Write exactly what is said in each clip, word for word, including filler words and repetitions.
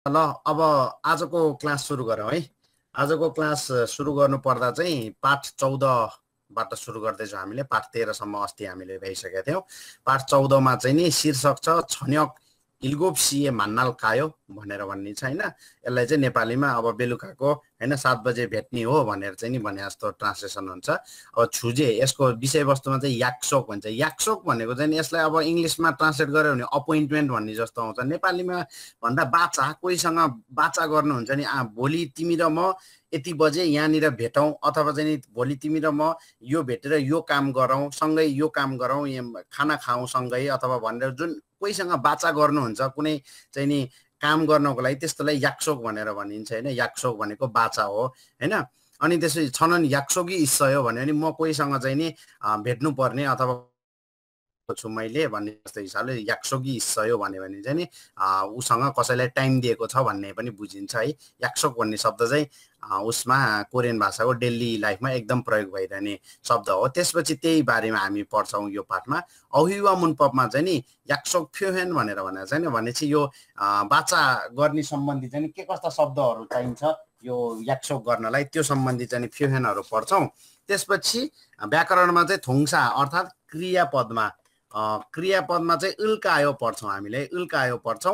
ल अब आजको क्लास सुरु गरौँ है। आजको क्लास सुरु गर्नु पर्दा चाहिँ पाठ चौध बाट सुरु गर्दैछौँ हामीले। पाठ तेह्र सम्म अस्ति हामीले भइसकेका थियौँ। पाठ चौध मा चाहिँ नि शीर्षक छ छन्यक इल्गोप सिए मान्नाल कायो भनेर भन्ने छ हैन। यसलाई चाहिँ नेपालीमा अब बेलुकाको हैन सात बजे भेट्ने हो भनेर चाहिँ नि भने जस्तो ट्रान्सलेसन हुन्छ। अब छुजे यसको विषयवस्तुमा चाहिँ याक्सोक भन्छ। याक्सोक भनेको चाहिँ यसलाई अब इंग्लिशमा ट्रान्सलेट गर्यो भने अपोइन्टमेन्ट भन्ने जस्तो आउँछ। नेपालीमा भन्दा बाचा कोहीसँग बाचा गर्नुहुन्छ नि भोलि तिमी र म यति बजे यहाँनिर भेटौँ अथवा चाहिँ भोलि तिमी र म यो भेटेर यो काम गरौँ सँगै यो काम गरौँ खाना खाऊँ सँगै अथवा भनेर जुन कोहीसँग बाचा गर्नुहुन्छ कुनै चाहिँ नि काम गर्नको लागि त्यस्तोलाई याक्सोक भनेर भनिन्छ हैन। याक्सोक भनेको बाचा हो हैन। अनि त्यसै छनन याक्सोकी इच्छा हो भने नि म कोहीसँग चाहिँ नि भेट्नु पर्ने अथवा छु मैले भन्ने जस्तो हिसाबले याक्सोकी इच्छा हो भन्यो भने चाहिँ नि उसँग कसैलाई टाइम दिएको छ भन्ने पनि बुझिन्छ है। याक्सोक भन्ने शब्द चाहिँ उसमा कोरियन भाषाको डेली लाइफमा एकदम प्रयोग भइरहने शब्द हो। त्यसपछि त्यही बारेमा हामी पढ्छौँ यो पाठमा। अहुवा मुनपपमा चाहिँ नि याक्सोक फ्योहेन भनेर भनेर चाहिँ भनेपछि यो बाचा गर्ने सम्बन्धी चाहिँ के कस्ता शब्दहरू चाहिन्छ यो याक्सोक गर्नलाई त्यो सम्बन्धी चाहिँ फ्योहेनहरू पढ्छौँ। त्यसपछि व्याकरणमा चाहिँ थोङसा अर्थात् क्रियापदमा क्रियापदमा चाहिँ उल्कायो पढ्छौँ हामीले। उल्कायो पढ्छौँ।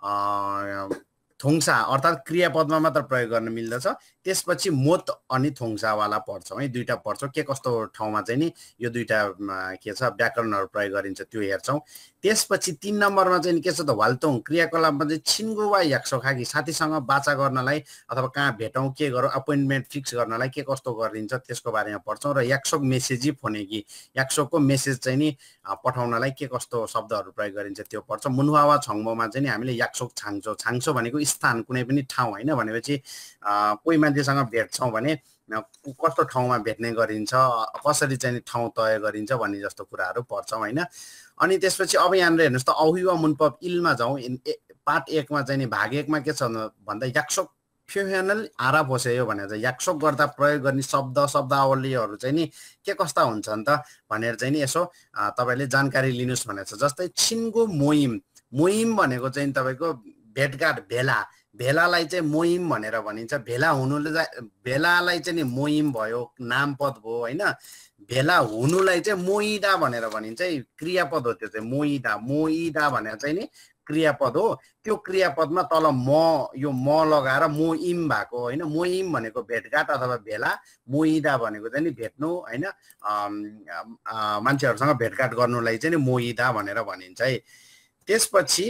थोङसा अर्थात् क्रियापदमा मात्र प्रयोग गर्न मिल्दछ। त्यसपछि मोत अनि थोङसावाला पढ्छौँ है। दुईटा पढ्छौँ के कस्तो ठाउँमा चाहिँ नि यो दुईटा के छ व्याकरणहरू प्रयोग गरिन्छ त्यो हेर्छौँ। त्यसपछि तीन नम्बरमा चाहिँ के छ त वाल्तोङ क्रियाकलापमा चाहिँ छिन्गो वा याक्सो खाकी साथीसँग बाचा गर्नलाई अथवा कहाँ भेटौँ के गरौँ अपोइन्टमेन्ट फिक्स गर्नलाई के कस्तो गरिन्छ त्यसको बारेमा पढ्छौँ। र याक्सोक मेसेजी फोने कि याक्सोकको मेसेज चाहिँ नि पठाउनलाई के कस्तो शब्दहरू प्रयोग गरिन्छ त्यो पढ्छौँ। मुनहावा छङ्मोमा चाहिँ नि हामीले याक्सोक छाङ्छो छाङ्छो भनेको स्थान कुनै पनि ठाउँ होइन भनेपछि कोही मान्छेसँग भेट्छौँ भने कस्तो ठाउँमा भेट्ने गरिन्छ कसरी चाहिँ ठाउँ तय गरिन्छ भन्ने जस्तो कुराहरू पढ्छौँ होइन। अनि त्यसपछि अब यहाँनिर हेर्नुहोस् त अहुवा मुनपप इलमा जाउँ। पाठ एकमा चाहिँ नि भाग एकमा के छ भन्दा याक्सोक फ्योहेनल आरा बस्यो भनेर चाहिँ याक्सोक गर्दा प्रयोग गर्ने शब्द शब्दावलीहरू चाहिँ नि के कस्ता हुन्छन् त भनेर चाहिँ नि यसो तपाईँले जानकारी लिनुहोस् भनेर छ। जस्तै छिन्गो मोइम मोइम भनेको चाहिँ तपाईँको भेटघाट भेला भेलालाई चाहिँ मोइम भनेर भनिन्छ। भेला हुनुले भेलालाई चाहिँ नि मोइम भयो नामपद भयो होइन। भेला हुनुलाई चाहिँ मोइदा भनेर भनिन्छ है क्रियापद हो त्यो चाहिँ मोइदा मोइदा भनेर चाहिँ नि क्रियापद हो। त्यो क्रियापदमा तल म यो म लगाएर मोइम भएको होइन। मोइम भनेको भेटघाट अथवा भेला मोइदा भनेको चाहिँ नि भेट्नु होइन मान्छेहरूसँग भेटघाट गर्नुलाई चाहिँ नि मोइदा भनेर भनिन्छ है। त्यसपछि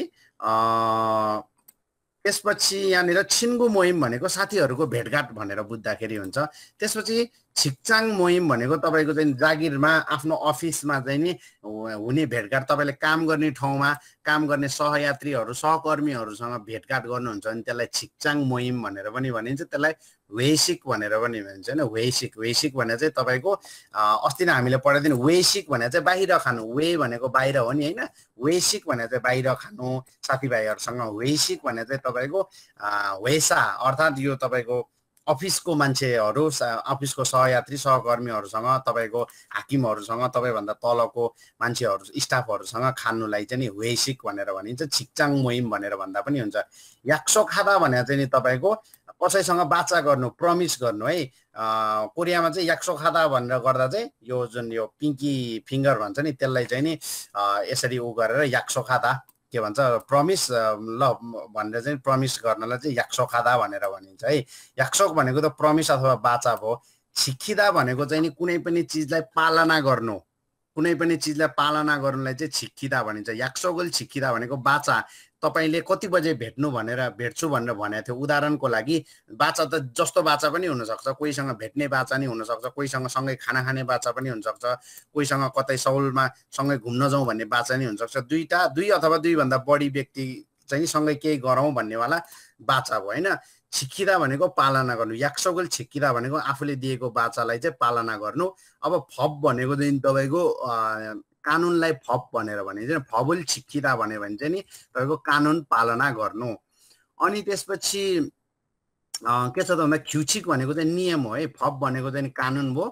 त्यसपछि यहाँनिर छिन्गु मोहिम भनेको साथीहरूको भेटघाट भनेर बुझ्दाखेरि हुन्छ। त्यसपछि छिक्चाङ मोहिम भनेको तपाईँको चाहिँ जागिरमा आफ्नो अफिसमा चाहिँ नि हुने भेटघाट तपाईँले काम गर्ने ठाउँमा काम गर्ने सहयात्रीहरू सहकर्मीहरूसँग भेटघाट गर्नुहुन्छ भने त्यसलाई छिक्चाङ मोहिम भनेर पनि भनिन्छ। त्यसलाई वेसिक भनेर पनि भनिन्छ होइन। वेसिक वेसिक भनेर चाहिँ तपाईँको अस्ति नै हामीले पढाएको थियौँ। वेसिक भनेर चाहिँ बाहिर खानु वे भनेको बाहिर हो नि होइन। वेसिक भनेर चाहिँ बाहिर खानु साथीभाइहरूसँग। वेसिक भनेर चाहिँ तपाईँको वेसा अर्थात् यो तपाईँको अफिसको मान्छेहरू अफिसको सहयात्री सहकर्मीहरूसँग तपाईँको हाकिमहरूसँग तपाईँभन्दा तलको मान्छेहरू स्टाफहरूसँग खानुलाई चाहिँ नि वेसिक भनेर भनिन्छ। छिक्चाङ मोहिम भनेर भन्दा पनि हुन्छ। याक्सो खादा भनेर चाहिँ नि तपाईँको कसैसँग बाचा गर्नु प्रमिस गर्नु है। कोरियामा चाहिँ याक्सो खादा भनेर गर्दा चाहिँ यो जुन यो पिङ्की फिङ्गर भन्छ नि त्यसलाई चाहिँ नि यसरी उ गरेर याक्सो खादा के भन्छ प्रमिस ल भनेर चाहिँ प्रमिस गर्नलाई चाहिँ याक्सो खादा भनेर भनिन्छ है। याक्सोक भनेको त प्रमिस अथवा बाचा भयो। छिक्खिदा भनेको चाहिँ नि कुनै पनि चिजलाई पालना गर्नु कुनै पनि चिजलाई पालना गर्नुलाई चाहिँ छिक्खिदा भनिन्छ। याक्सोगल छिक्खिदा भनेको बाचा तपाईँले कति बजे भेट्नु भनेर भेट्छु भनेर भनेको थियो। उदाहरणको लागि बाचा त जस्तो बाचा पनि हुनसक्छ। कोहीसँग भेट्ने बाचा नि हुनसक्छ कोहीसँग सँगै खाना खाने बाचा पनि हुनसक्छ कोहीसँग कतै सौलमा सँगै घुम्न जाउँ भन्ने बाचा नि हुनसक्छ। दुईटा दुई अथवा दुईभन्दा बढी व्यक्ति चाहिँ सँगै केही गरौँ भन्नेवाला बाचा भयो होइन। छिक्किदा भनेको पालना गर्नु। याक्सोगल छिक्किदा भनेको आफूले दिएको बाचालाई चाहिँ पालना गर्नु। अब फप भनेको चाहिँ तपाईँको कानुनलाई फप भनेर भनिन्छ। फबुल छिक्किदा भन्यो भने चाहिँ नि तपाईँको कानुन पालना गर्नु। अनि त्यसपछि के छ त भन्दा ख्युछिक भनेको चाहिँ नियम हो है। फप भनेको चाहिँ कानुन भयो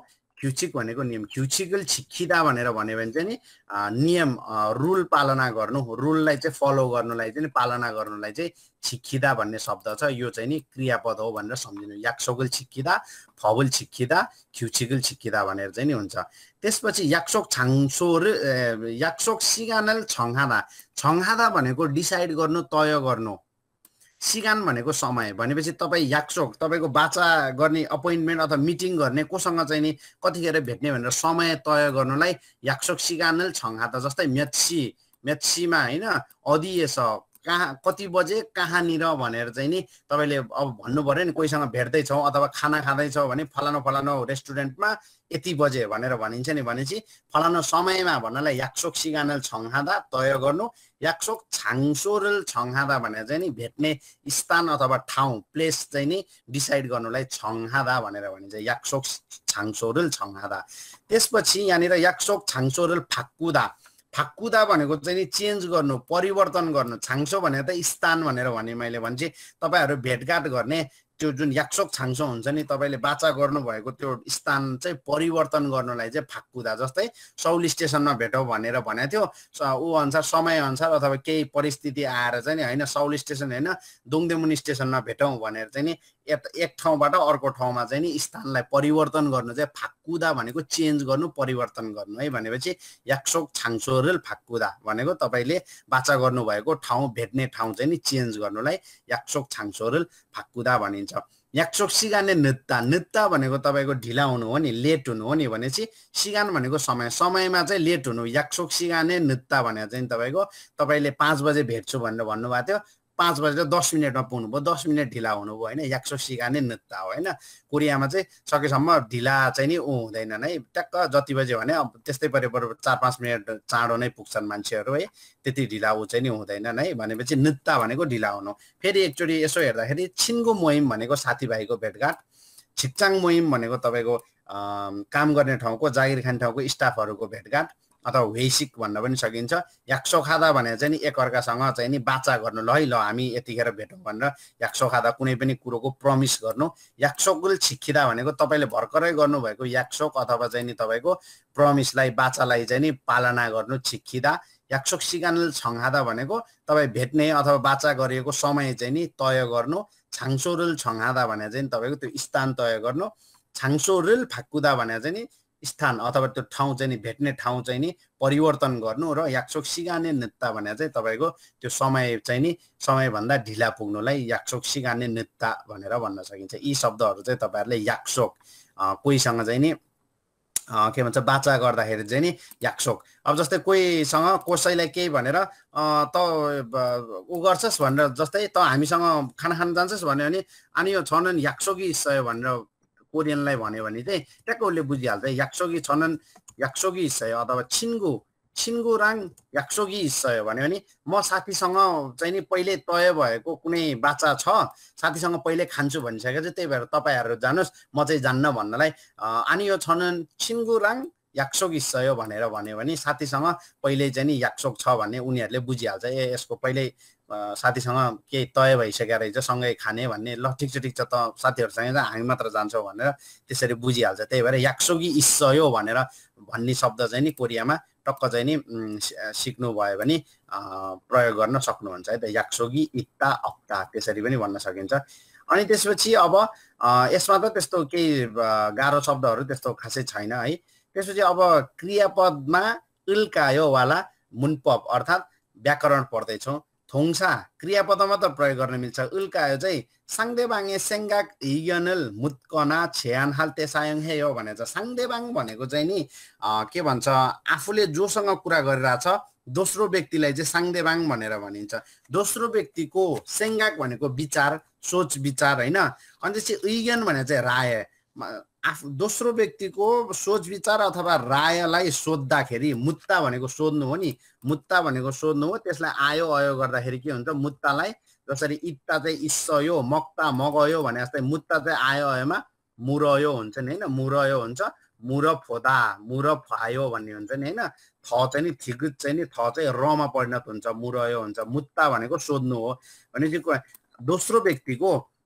क्युचिक भनेको नियम क्युचिकल छिक्किदा भनेर भन्यो भने चाहिँ नि नियम रुल पालना गर्नु रुललाई चाहिँ फलो गर्नुलाई चाहिँ पालना गर्नुलाई चाहिँ छिक्किदा भन्ने शब्द छ यो चाहिँ नि क्रियापद हो भनेर सम्झिनु याक्सोगल छिक्किदा फबुल छिक्किदा क्युचिकल छिक्किदा भनेर चाहिँ नि हुन्छ त्यसपछि याक्सोक छाङसोर याक्सोक सिगानल छङहादा छङहादा भनेको डिसाइड गर्नु तय गर्नु सिगान भनेको समय भनेपछि तपाईँ याक्सोक तपाईँको बाचा गर्ने अपोइन्टमेन्ट अथवा मिटिङ गर्ने कोसँग चाहिँ नि कतिखेर भेट्ने भनेर समय तय गर्नुलाई याक्सोक सिगानल छङहादा जस्तै मेट्सी मेट्सीमा होइन अदिएछ कहाँ कति बजे कहाँनिर भनेर चाहिँ नि तपाईँले अब भन्नु पर्यो नि कोहीसँग भेट्दैछौँ अथवा खाना खाँदैछौँ भने फलानो फलानो रेस्टुरेन्टमा यति बजे भनेर भनिन्छ नि भनेपछि फलानो समयमा भन्नलाई याक्सोक सिगानल छङहादा तय गर्नु याक्सोक छाङसोरल छङहादा भनेर चाहिँ नि भेट्ने स्थान अथवा ठाउँ प्लेस चाहिँ नि डिसाइड गर्नुलाई छङहादा भनेर भनिन्छ याक्सोक छाङसोरल छङहादा त्यसपछि यहाँनिर याक्सोक छाङसोरल फाक्कुदा फाक्कुदा भनेको चाहिँ नि चेन्ज गर्नु परिवर्तन गर्नु छाङसो भनेर त स्थान भनेर भने मैले भन्छ तपाईँहरू भेटघाट गर्ने त्यो जुन याक्सोक छाङसो हुन्छ नि तपाईँले बाचा गर्नुभएको त्यो स्थान चाहिँ परिवर्तन गर्नलाई चाहिँ फाक्कुदा जस्तै सौल स्टेसनमा भेटौँ भनेर भनेको थियो ऊ अनुसार समय अनुसार अथवा केही परिस्थिति आएर चाहिँ नि होइन सौल स्टेसन होइन दुङदेमुनि स्टेसनमा भेटौँ भनेर चाहिँ नि एक ठाउँबाट अर्को ठाउँमा चाहिँ नि स्थानलाई परिवर्तन गर्नु चाहिँ फाक्कुदा भनेको चेन्ज गर्नु परिवर्तन गर्नु है भनेपछि याक्सोक छाङसोरल फाक्कुदा भनेको तपाईँले बाचा गर्नुभएको ठाउँ भेट्ने ठाउँ चाहिँ नि चेन्ज गर्नुलाई याक्सोक छाङसोरल फाक्कुदा भनिन्छ याक्सोक सिगाने नृत्ता नृत्ता भनेको तपाईँको ढिला हुनु हो नि लेट हुनु हो नि भनेपछि सिगान भनेको समय समयमा चाहिँ लेट हुनु याक्सोक सिगाने नृत्ता भनेर चाहिँ तपाईँको तपाईँले पाँच बजे भेट्छु भनेर भन्नुभएको थियो पाँच बजेर दस मिनटमा पुग्नुभयो दस मिनट ढिला हुनुभयो होइन याक्सोक सिगाने नृत्ता हो होइन कोरियामा चाहिँ सकेसम्म ढिला चाहिँ नि ऊ हुँदैनन् है ट्याक्क जति बजे भने अब त्यस्तै परे बरु चार पाँच मिनट चाँडो नै पुग्छन् मान्छेहरू है त्यति ढिला ऊ चाहिँ नि हुँदैनन् है भनेपछि नृत्ता भनेको ढिला हुनु फेरि एकचोटि यसो हेर्दाखेरि छिन्गु मोहिम भनेको साथीभाइको भेटघाट छिक्चाङ मोहिम भनेको तपाईँको काम गर्ने ठाउँको जागिर खाने ठाउँको स्टाफहरूको भेटघाट अथवा वेसिक भन्न पनि सकिन्छ याक्सोखादा भनेर चाहिँ नि एकअर्कासँग चाहिँ नि बाचा गर्नु ल है ल हामी यतिखेर भेटौँ भनेर याक्सोखादा कुनै पनि कुरोको प्रमिस गर्नु याक्सोकुल छिक्किदा भनेको तपाईँले भर्खरै गर्नुभएको याक्सोक अथवा चाहिँ नि तपाईँको प्रमिसलाई बाचालाई चाहिँ नि पालना गर्नु छिक्किदा याक्सोक सिगानल छङहादा भनेको तपाईँ भेट्ने अथवा बाचा गरिएको समय चाहिँ नि तय गर्नु छाङसोरल छङहादा भनेर चाहिँ तपाईँको त्यो स्थान तय गर्नु छाङसोरल फाक्कुदा भनेर चाहिँ नि स्थान अथवा त्यो ठाउँ चाहिँ नि भेट्ने ठाउँ चाहिँ नि परिवर्तन गर्नु र याक्सोक सिगाने नृत्ता भनेर चाहिँ तपाईँको त्यो समय चाहिँ नि समयभन्दा ढिला पुग्नुलाई याक्सोक सिगाने नृत्ता भनेर भन्न सकिन्छ यी शब्दहरू चाहिँ तपाईँहरूले याक्सोक कोहीसँग चाहिँ नि के भन्छ बाचा गर्दाखेरि चाहिँ नि याक्सोक अब जस्तै कोहीसँग कसैलाई केही भनेर त ऊ गर्छस् भनेर जस्तै त हामीसँग खाना खान जान्छस् भन्यो भने अनि यो छन् याक्सोकी सय भनेर कोरियनलाई भन्यो भने चाहिँ ट्याक्क उसले बुझिहाल्छ याक्सोगी छनन् याक्सोगी हिस्सा अथवा छिन्गु छिन्गु राङ याक्सोगी हिस्सा भन्यो भने म साथीसँग चाहिँ नि पहिले तय भएको कुनै बाचा छ साथीसँग पहिले खान्छु भनिसकेको चाहिँ त्यही भएर तपाईँहरू जानुहोस् म चाहिँ जान्न भन्नलाई अनि यो छनन् छिन्गु राङ याक्सोक हिस्सा भनेर भन्यो भने साथीसँग पहिले चाहिँ नि याक्सोक छ भन्ने उनीहरूले बुझिहाल्छ ए यसको पहिल्यै साथीसँग केही तय भइसकेको रहेछ सँगै खाने भन्ने ल ठिक छ ठिक छ त साथीहरूसँग हामी मात्र जान्छौँ भनेर त्यसरी बुझिहाल्छ त्यही भएर याक्सोगी इस्सयो भनेर भन्ने शब्द चाहिँ नि कोरियामा टक्क चाहिँ नि सिक्नु भयो भने प्रयोग गर्न सक्नुहुन्छ है त याक्सोगी इत्ता अक्ता त्यसरी पनि भन्न सकिन्छ अनि त्यसपछि अब यसमा त त्यस्तो केही गाह्रो शब्दहरू त्यस्तो खासै छैन है त्यसपछि अब क्रियापदमा इल्कायो वाला मुनपब अर्थात् व्याकरण पढ्दैछौँ थोङसा क्रियापदमा त प्रयोग गर्न मिल्छ उल्कायो चाहिँ साङदेबाङे सेङ्गाक हिगनल मुत्कना छ्यान हाल तेसायङ हे हो भनेर साङदेबाङ भनेको चाहिँ नि के भन्छ आफूले जोसँग कुरा गरिरहेछ दोस्रो व्यक्तिलाई चाहिँ साङदेबाङ भनेर भनिन्छ दोस्रो व्यक्तिको सेङ्गाक भनेको विचार सोच विचार होइन अनि त्यसपछि इगन भनेर चाहिँ राय आफू दोस्रो व्यक्तिको सोच विचार अथवा रायलाई सोद्धाखेरि मुत्ता भनेको सोध्नु हो नि मुत्ता भनेको सोध्नु हो त्यसलाई आयो अयो गर्दाखेरि के हुन्छ मुत्तालाई जसरी इत्ता चाहिँ इस्सयो मक्ता मगयो भने जस्तै मुत्ता चाहिँ आयो अयोमा मुरयो हुन्छ नि होइन मुरयो हुन्छ मुर फोदा मुर फायो भन्ने हुन्छ नि होइन थ चाहिँ नि थिगुत चाहिँ नि थ चाहिँ रमा परिणत हुन्छ मुरयो हुन्छ मुत्ता भनेको सोध्नु हो भनेपछि दोस्रो व्यक्तिको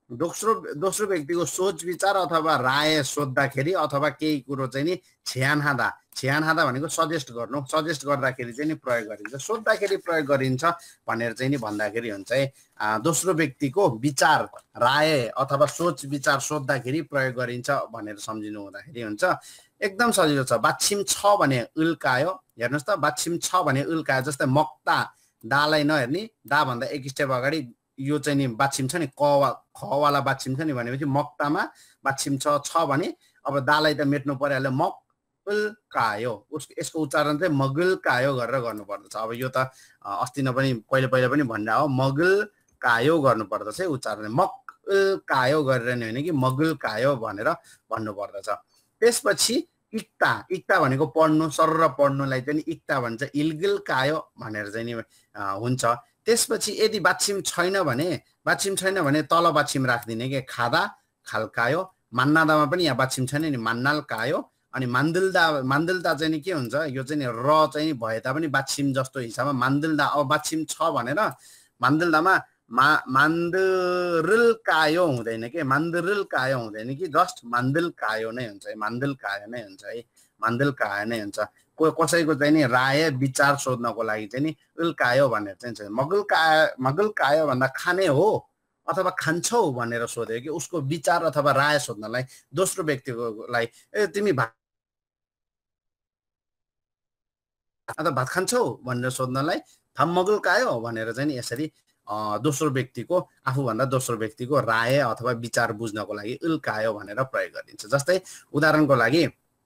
दोस्रो दोस्रो व्यक्तिको सोच विचार अथवा राय सोद्धाखेरि अथवा केही कुरो चाहिँ नि छ्यान हादा छ्यान हादा भनेको सजेस्ट गर्नु सजेस्ट गर्दाखेरि चाहिँ नि प्रयोग गरिन्छ सोद्धाखेरि प्रयोग गरिन्छ भनेर चाहिँ नि भन्दाखेरि हुन्छ है दोस्रो व्यक्तिको विचार राय अथवा सोच विचार सोद्धाखेरि प्रयोग गरिन्छ भनेर सम्झिनु हुँदाखेरि हुन्छ एकदम सजिलो छ बाछिम छ भने उल्कायो हेर्नुस् त बाछिम छ भने उल्कायो जस्तै मक्ता दालाई नहेर्ने दा भन्दा एक स्टेप अगाडि यो चाहिँ नि बाछिम छ नि क ख वाला बाछिम छ नि भनेपछि मक्तामा बाछिम छ छ भने अब दालाई त मेट्नु परिहाल्यो मक उल्कायो उसको यसको उच्चारण चाहिँ मगुल कायो गरेर गर्नु पर्दछ अब यो त अस्ति न पनि पहिले पहिले पनि भन्ने हो मगुल कायो गर्नु पर्दछ है उच्चारण मक कायो गरेर नि होइन कि मगुल कायो भनेर भन्नु पर्दछ त्यसपछि इक्ता इक्ता भनेको पढ्नु सरर पढ्नुलाई चाहिँ इक्ता भन्छ इल्गिल कायो भनेर चाहिँ नि हुन्छ त्यसपछि यदि बाछिम छैन भने बाछिम छैन भने तल बाछिम राख्दिने के खादा खाल्कायो मान्नादामा पनि यहाँ बाछिम छैन नि मान्नाल कायो अनि मान्दुल्दा मान्दुल्दा चाहिँ नि के हुन्छ यो चाहिँ नि र चाहिँ भए तापनि बाछिम जस्तो हिसाबमा मान्दुल्दा अब बाछिम छ भनेर मान्दुल्दामा मा मान्दुरुल कायो हुँदैन के मान्दुरुल कायो हुँदैन कि जस्ट मान्दुल कायो नै हुन्छ है मान्दुल कायो नै हुन्छ है मान्दुल कायो नै हुन्छ कसैको चाहिँ नि राय विचार सोध्नको लागि चाहिँ नि उल्कायो भनेर चाहिँ मगुल कायो मगुल कायो भन्दा खाने हो अथवा खान्छौ भनेर सोध्यो कि उसको विचार अथवा राय सोध्नलाई दोस्रो व्यक्तिकोलाई ए तिमी भात अथवा भात खान्छौ भनेर सोध्नलाई थाम मगुल कायो भनेर चाहिँ नि यसरी दोस्रो व्यक्तिको आफूभन्दा दोस्रो व्यक्तिको राय अथवा विचार बुझ्नको लागि उल्कायो भनेर प्रयोग गरिन्छ जस्तै उदाहरणको लागि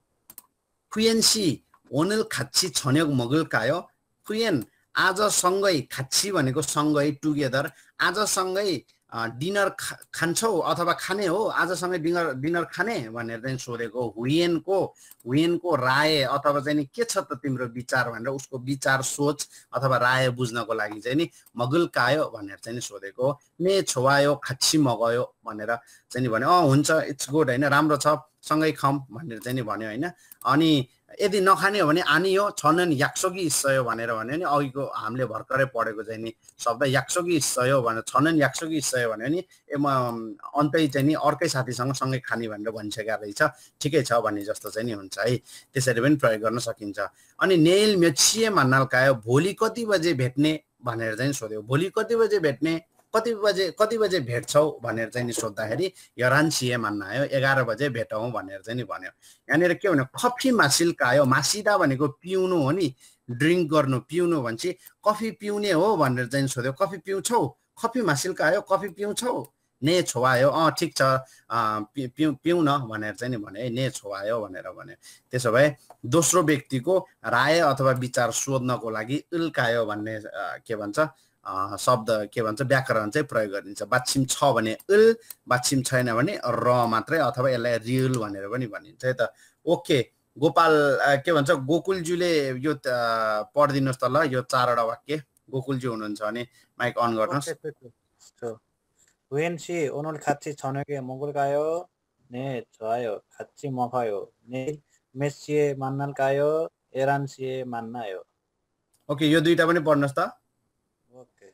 खुयेन्सी ओनल खाच्छी छन्योग मगुल कायो खुयेन आज सँगै खाच्छी भनेको सँगै टुगेदर आज सँगै डिनर खान्छौ अथवा खाने हो आज सँगै डिनर डिनर खाने भनेर चाहिँ सोधेको हुयेनको हुयेनको राय अथवा चाहिँ नि के छ त तिम्रो विचार भनेर उसको विचार सोच अथवा राय बुझ्नको लागि चाहिँ नि मगुल कायो भनेर चाहिँ नि सोधेको मे छोवायो खाच्छी मगायो भनेर चाहिँ नि भन्यो अँ हुन्छ इट्स गुड होइन राम्रो छ सँगै खाऊँ भनेर चाहिँ नि भन्यो होइन अनि यदि नखाने हो भने आनी हो छनन याक्सोगी इस्सयो भनेर भन्यो नि अघिको हामीले भर्खरै पढेको चाहिँ नि शब्द याक्सोगी इस्सयो भनेर छनन याक्सोगी इस्सयो भन्यो नि ए म अन्तै चाहिँ नि अर्कै साथीसँग सँगै खाने भनेर भनिसकेका रहेछ ठिकै छ भन्ने जस्तो चाहिँ नि हुन्छ है त्यसरी पनि प्रयोग गर्न सकिन्छ अनि नेल मेचिए मान्नाल कायो भोलि कति बजे भेट्ने भनेर चाहिँ सोध्यो भोलि कति बजे भेट्ने कति बजे कति बजे भेट्छौ भनेर चाहिँ नि सोद्धाखेरि यरान्सिए मान्न आयो एघार बजे भेटौँ भनेर चाहिँ नि भन्यो यहाँनिर के भन्यो कफी मासिल कायो मासिदा भनेको पिउनु हो नि ड्रिङ्क गर्नु पिउनु भन्छ कफी पिउने हो भनेर चाहिँ सोध्यो कफी पिउँछौ कफी मासिल कायो कफी पिउँछौ ने छोवायो अँ ठिक छ पिउ पिउन भनेर चाहिँ नि भने ने छोवायो भनेर भन्यो त्यसो भए दोस्रो व्यक्तिको राय अथवा विचार सोध्नको लागि उल्कायो भन्ने के भन्छ शब्द के भन्छ व्याकरण चाहिँ प्रयोग गरिन्छ बाछिम छ भने उल बाछिम छैन भने र मात्रै अथवा यसलाई रियल भनेर पनि भनिन्छ है त ओके गोपाल के भन्छ गोकुलज्यूले यो पढिदिनुहोस् त ल यो चारवटा वाक्य गोकुलज्यू हुनुहुन्छ भने माइक अन गर्नुहोस् हुयेन्सी ओनल खाच्छी छन्योगे मगुल कायो ने छोयो खाच्छी मखायो ने मेसिए मान्नाल कायो एरान्सिए मान्नायो ओके यो दुईटा पनि पढ्नुहोस् त ओके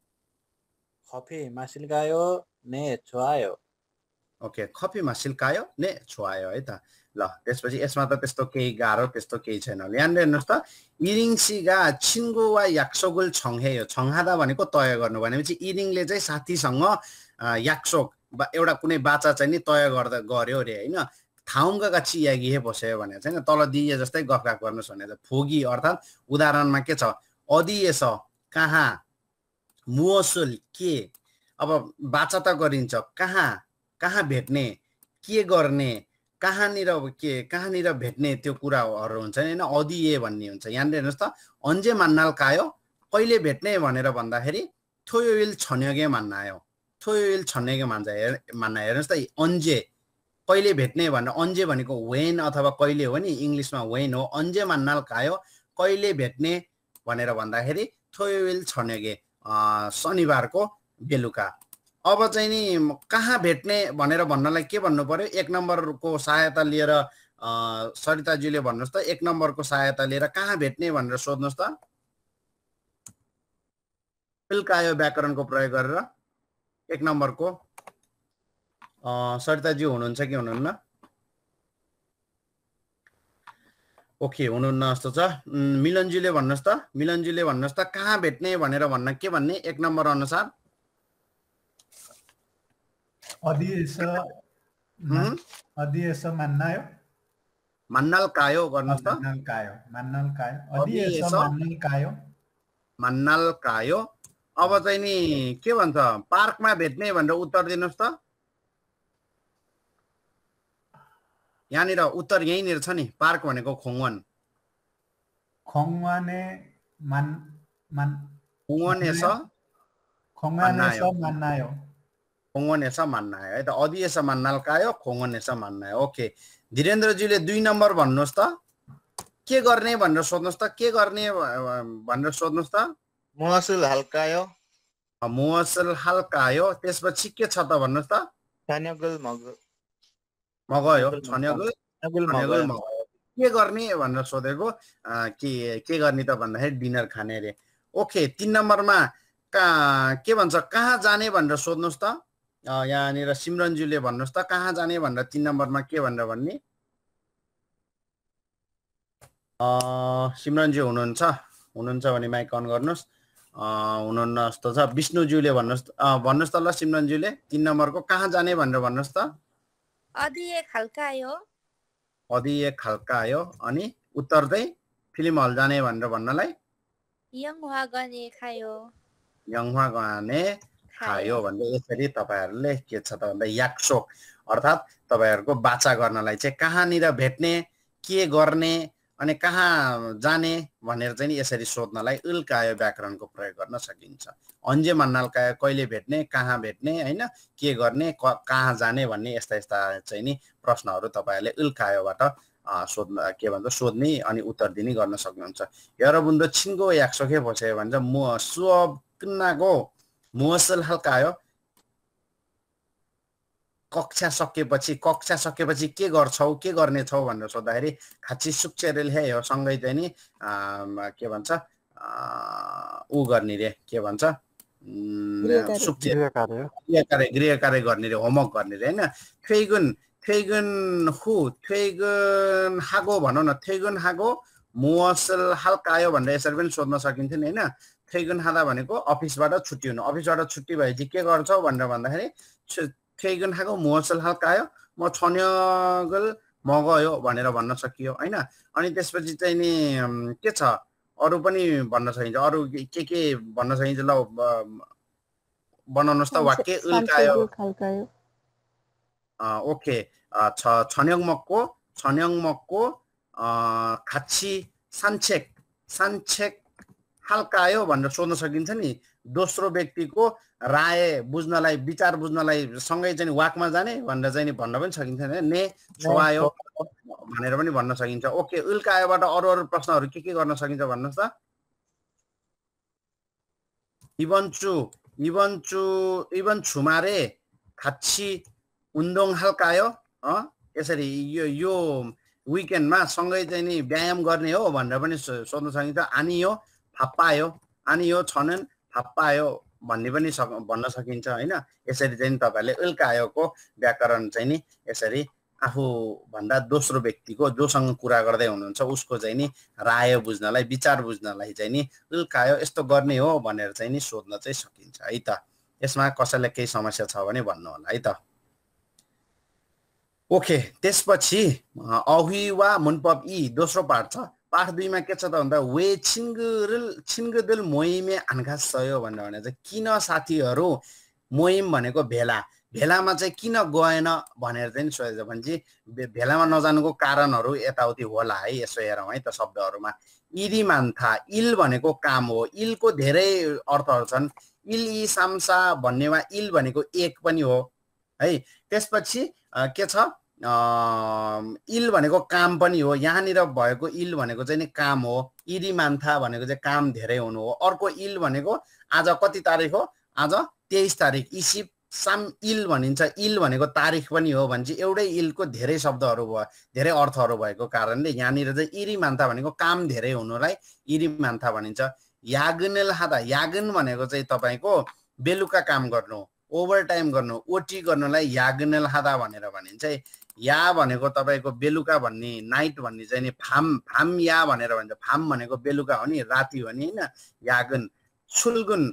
कफी मासिल कायो ने छोयो ओके कफी मासिल कायो ने छोयो है त ल त्यसपछि यसमा त त्यस्तो केही गाह्रो त्यस्तो केही छैन यहाँनिर हेर्नुहोस् त इरिङसीगा छिङ्गो वा याक्सोगुल छङहेयो छङहादा भनेको तय गर्नु भनेपछि इरिङले चाहिँ साथीसँग याक्सोक एउटा कुनै बाचा चाहिँ नि तय गर्दा गर्यो अरे होइन थाउङ्गा गाछी यागिहे बस्यो भने चाहिँ तल दिए जस्तै गफ गफ गर्नुहोस् भने फोगी अर्थात् उदाहरणमा के छ अदिएस कहाँ मुसुल के अब बाचा त गरिन्छ कहाँ कहाँ भेट्ने के गर्ने कहाँनिर के कहाँनिर भेट्ने त्यो कुराहरू हुन्छ नि होइन अदिए भन्ने हुन्छ यहाँनिर हेर्नुहोस् त अन्जे मान्नाल कायो कहिले भेट्ने भनेर भन्दाखेरि थोयोइल छन्योगे मान्न आयो थोयोइल छन्योगे मान्छ हेर मान्न हेर्नुहोस् त अन्जे कहिले भेट्ने भनेर अन्जे भनेको वेन अथवा कहिले हो नि इङ्ग्लिसमा वेन हो अन्जे मान्नाल कायो कहिले भेट्ने भनेर भन्दाखेरि थोयोइल छन्योगे शनिबारको बेलुका अब चाहिँ नि कहाँ भेट्ने भनेर भन्नलाई के भन्नु पर्यो एक नम्बरको सहायता लिएर सरिताजीले भन्नुहोस् त एक नम्बरको सहायता लिएर कहाँ भेट्ने भनेर सोध्नुहोस् त उल्कायो व्याकरणको प्रयोग गरेर एक नम्बरको सरिताजी हुनुहुन्छ कि हुनुहुन्न? ओके हुनुहुन्न जस्तो छ। मिलनजीले भन्नुहोस् त, मिलनजीले भन्नुहोस् त कहाँ भेट्ने भनेर भन्न के भन्ने एक नम्बर अनुसार? अदिएस अदिएस मान्नायो मन्नल कायो गर्नुहोस् त। मन्नल कायो मन्नल कायो अदिएस मन्नल कायो मन्नल कायो। अब चाहिँ नि के भन्छ पार्कमा भेट्ने भनेर उत्तर दिनुहोस् त। यहाँनिर उत्तर यहीँनिर छ नि, पार्क भनेको खोङवन। खोङवाने मान मान खोङवनेस खोङवानेस मान्नायो खोङवनेस मान्नायो है त। अदिएस मन्नल कायो खोङवनेस मान्नायो। ओके धीरेन्द्रजीले दुई नम्बर भन्नुहोस् त। के गर्ने भनेर सोध्नुहोस् त, के गर्ने भनेर सोध्नुहोस् त। मुवासिल हल्कायो मुवासिल हल्कायो। त्यसपछि के छ त भन्नुहोस् त। छन्यगुल मग मगयो छन्यगुल छन्यगुल मगयो। के गर्ने भनेर सोधेको के के गर्ने त भन्दाखेरि डिनर खाने रे। ओके तीन नम्बरमा कहाँ के भन्छ कहाँ जाने भनेर सोध्नुहोस् त। यहाँनिर सिमरनज्यूले भन्नुहोस् त कहाँ जाने भनेर तीन नम्बरमा के भनेर भन्ने। सिमरनज्यू हुनुहुन्छ हुनुहुन्छ भने माइक अन गर्नुहोस्। हुनुहुन्न जस्तो छ। विष्णुज्यूले भन्नुहोस् भन्नुहोस् त ल सिमरनज्यूले तीन नम्बरको कहाँ जाने भनेर भन्नुहोस् त। अदि एक हल्कायो अदि एक हल्कायो। अनि उत्तर चाहिँ फिल्म हल जाने भनेर भन्नलाई यङवा गने खायो यङवा गने खायो भन्दै यसरी तपाईहरुले के छ त भन्दा याक्सोक अर्थात तपाईहरुको बाचा गर्नलाई चाहिँ कहाँनिर भेट्ने के गर्ने अनि कहाँ जाने भनेर चाहिँ यसरी सोध्नलाई उल्कायो व्याकरणको प्रयोग गर्न सकिन्छ। अन्जे मन्नालकायो कहिले भेट्ने कहाँ भेट्ने हैन के गर्ने कहाँ जाने भन्ने यस्ता यस्ता चाहिँ नि प्रश्नहरु तपाईहरुले उल्कायोबाट सोध्न के भन्छ सोध्ने अनि उत्तर दिने गर्न सक्नुहुन्छ। 여러분도 친구 약속해 보세요 भन्छ म 수업 끝나고 무엇을 할까요? कक्षा सकेपछि कक्षा सकेपछि के गर्छौ के गर्ने छौ भनेर सोध्दाखेरि खाची सुक्चेरेल हे हो सँगै चाहिँ नि के भन्छ उ गर्ने रे के भन्छ सुक्चेर कार्य गृह कार्य गृह कार्य गर्ने रे होमवर्क गर्ने रे हैन। 퇴근 퇴근 후 퇴근 하고 भनौं न 퇴근 하고 무엇을 할까요 भनेर यसरी पनि सोध्न सकिन्थ्यो नि हैन। 퇴근하다 भनेको अफिसबाट छुट्टी हुनु, अफिसबाट छुट्टी भएपछि के गर्छौ भनेर भन्दाखेरि 퇴근하고 무엇을 할까요? म 저녁을 먹어요 भनेर भन्न सकियो हैन। अनि त्यसपछि चाहिँ नि के छ अरु पनि भन्न सकिन्छ, अरु के के भन्न सकिन्छ ल बनाउनुस् त वाक्य उल्कायो ओके छ 저녁 먹고 저녁 먹고 같이 산책 산책 할까요 भनेर सोध्न सकिन्छ नि। दोस्रो व्यक्तिको राय बुझ्नलाई विचार बुझ्नलाई सँगै चाहिँ वाकमा जाने भनेर चाहिँ नि भन्न पनि सकिन्छ नि। ने छोवायो भनेर पनि भन्न सकिन्छ। ओके उल्कायोबाट अरु अरु प्रश्नहरु के के गर्न सकिन्छ भन्नुस् त। 이번 주 이번 주 이번 주말에 같이 운동할까요? 어? यसरी यो यो विकेन्डमा सँगै चाहिँ नि व्यायाम गर्ने हो भनेर पनि सोध्न सकिन्छ। आनियो फाप्पायो आनियो छनन् फाप्पायो भन्ने पनि भन्न सकिन्छ हैन। यसरी चाहिँ तपाईहरुले उल्कायोको व्याकरण चाहिँ नि यसरी आफू भन्दा दोस्रो व्यक्तिको जोसँग कुरा गर्दै हुनुहुन्छ उसको चाहिँ नि राय बुझ्नलाई विचार बुझ्नलाई चाहिँ नि उल्कायो यस्तो गर्ने हो भनेर चाहिँ नि सोध्न चाहिँ सकिन्छ है त। यसमा कसैलाई केही समस्या छ भने भन्नु होला है त। ओके त्यसपछि अहि वा मुनपब इ दोस्रो पाठ छ। पाठ दुई मा के छ त भन्दा वे छिंगुल छिंगुदल मोइमे आनखासयो भनेर भने चाहिँ किन साथीहरु मोइम भनेको भेला भेलामा चाहिँ किन गएन भनेर चाहिँ सोधेछ भने भेलामा नजानुको कारणहरु यताउति होला है। यसो हेरौं है त शब्दहरुमा। इरी मान्था इल भनेको काम हो, इलको धेरै अर्थहरु छन्। इल इ सामसा भन्नेमा इल भनेको एक पनि हो है। त्यसपछि के छ इल भनेको काम पनि हो, यहाँनिर भएको इल भनेको चाहिँ नि काम हो। इरी मान्था भनेको चाहिँ काम धेरै हुनु हो। अर्को इल भनेको आज कति तारिख हो, आज तेइस तारिख इसिप साम इल भनिन्छ। इल भनेको तारिख पनि हो भन्छ। एउटै इलको धेरै शब्दहरु भयो धेरै अर्थहरु भएको कारणले यहाँनिर चाहिँ इरी मान्था भनेको काम धेरै हुनुलाई इरी मान्था भनिन्छ। यागनेल हादा यागन भनेको चाहिँ तपाईको बेलुका काम गर्नु, ओभर टाइम गर्नु ओटी गर्नुलाई यागनल हादा भनेर भनिन्छ है। या भनेको तपाईको बेलुका भन्ने नाइट भन्ने चाहिँ नि फाम फाम या भनेर भन्छ। फाम भनेको बेलुका हो नि राति हो नि हैन। यागन छुलगुन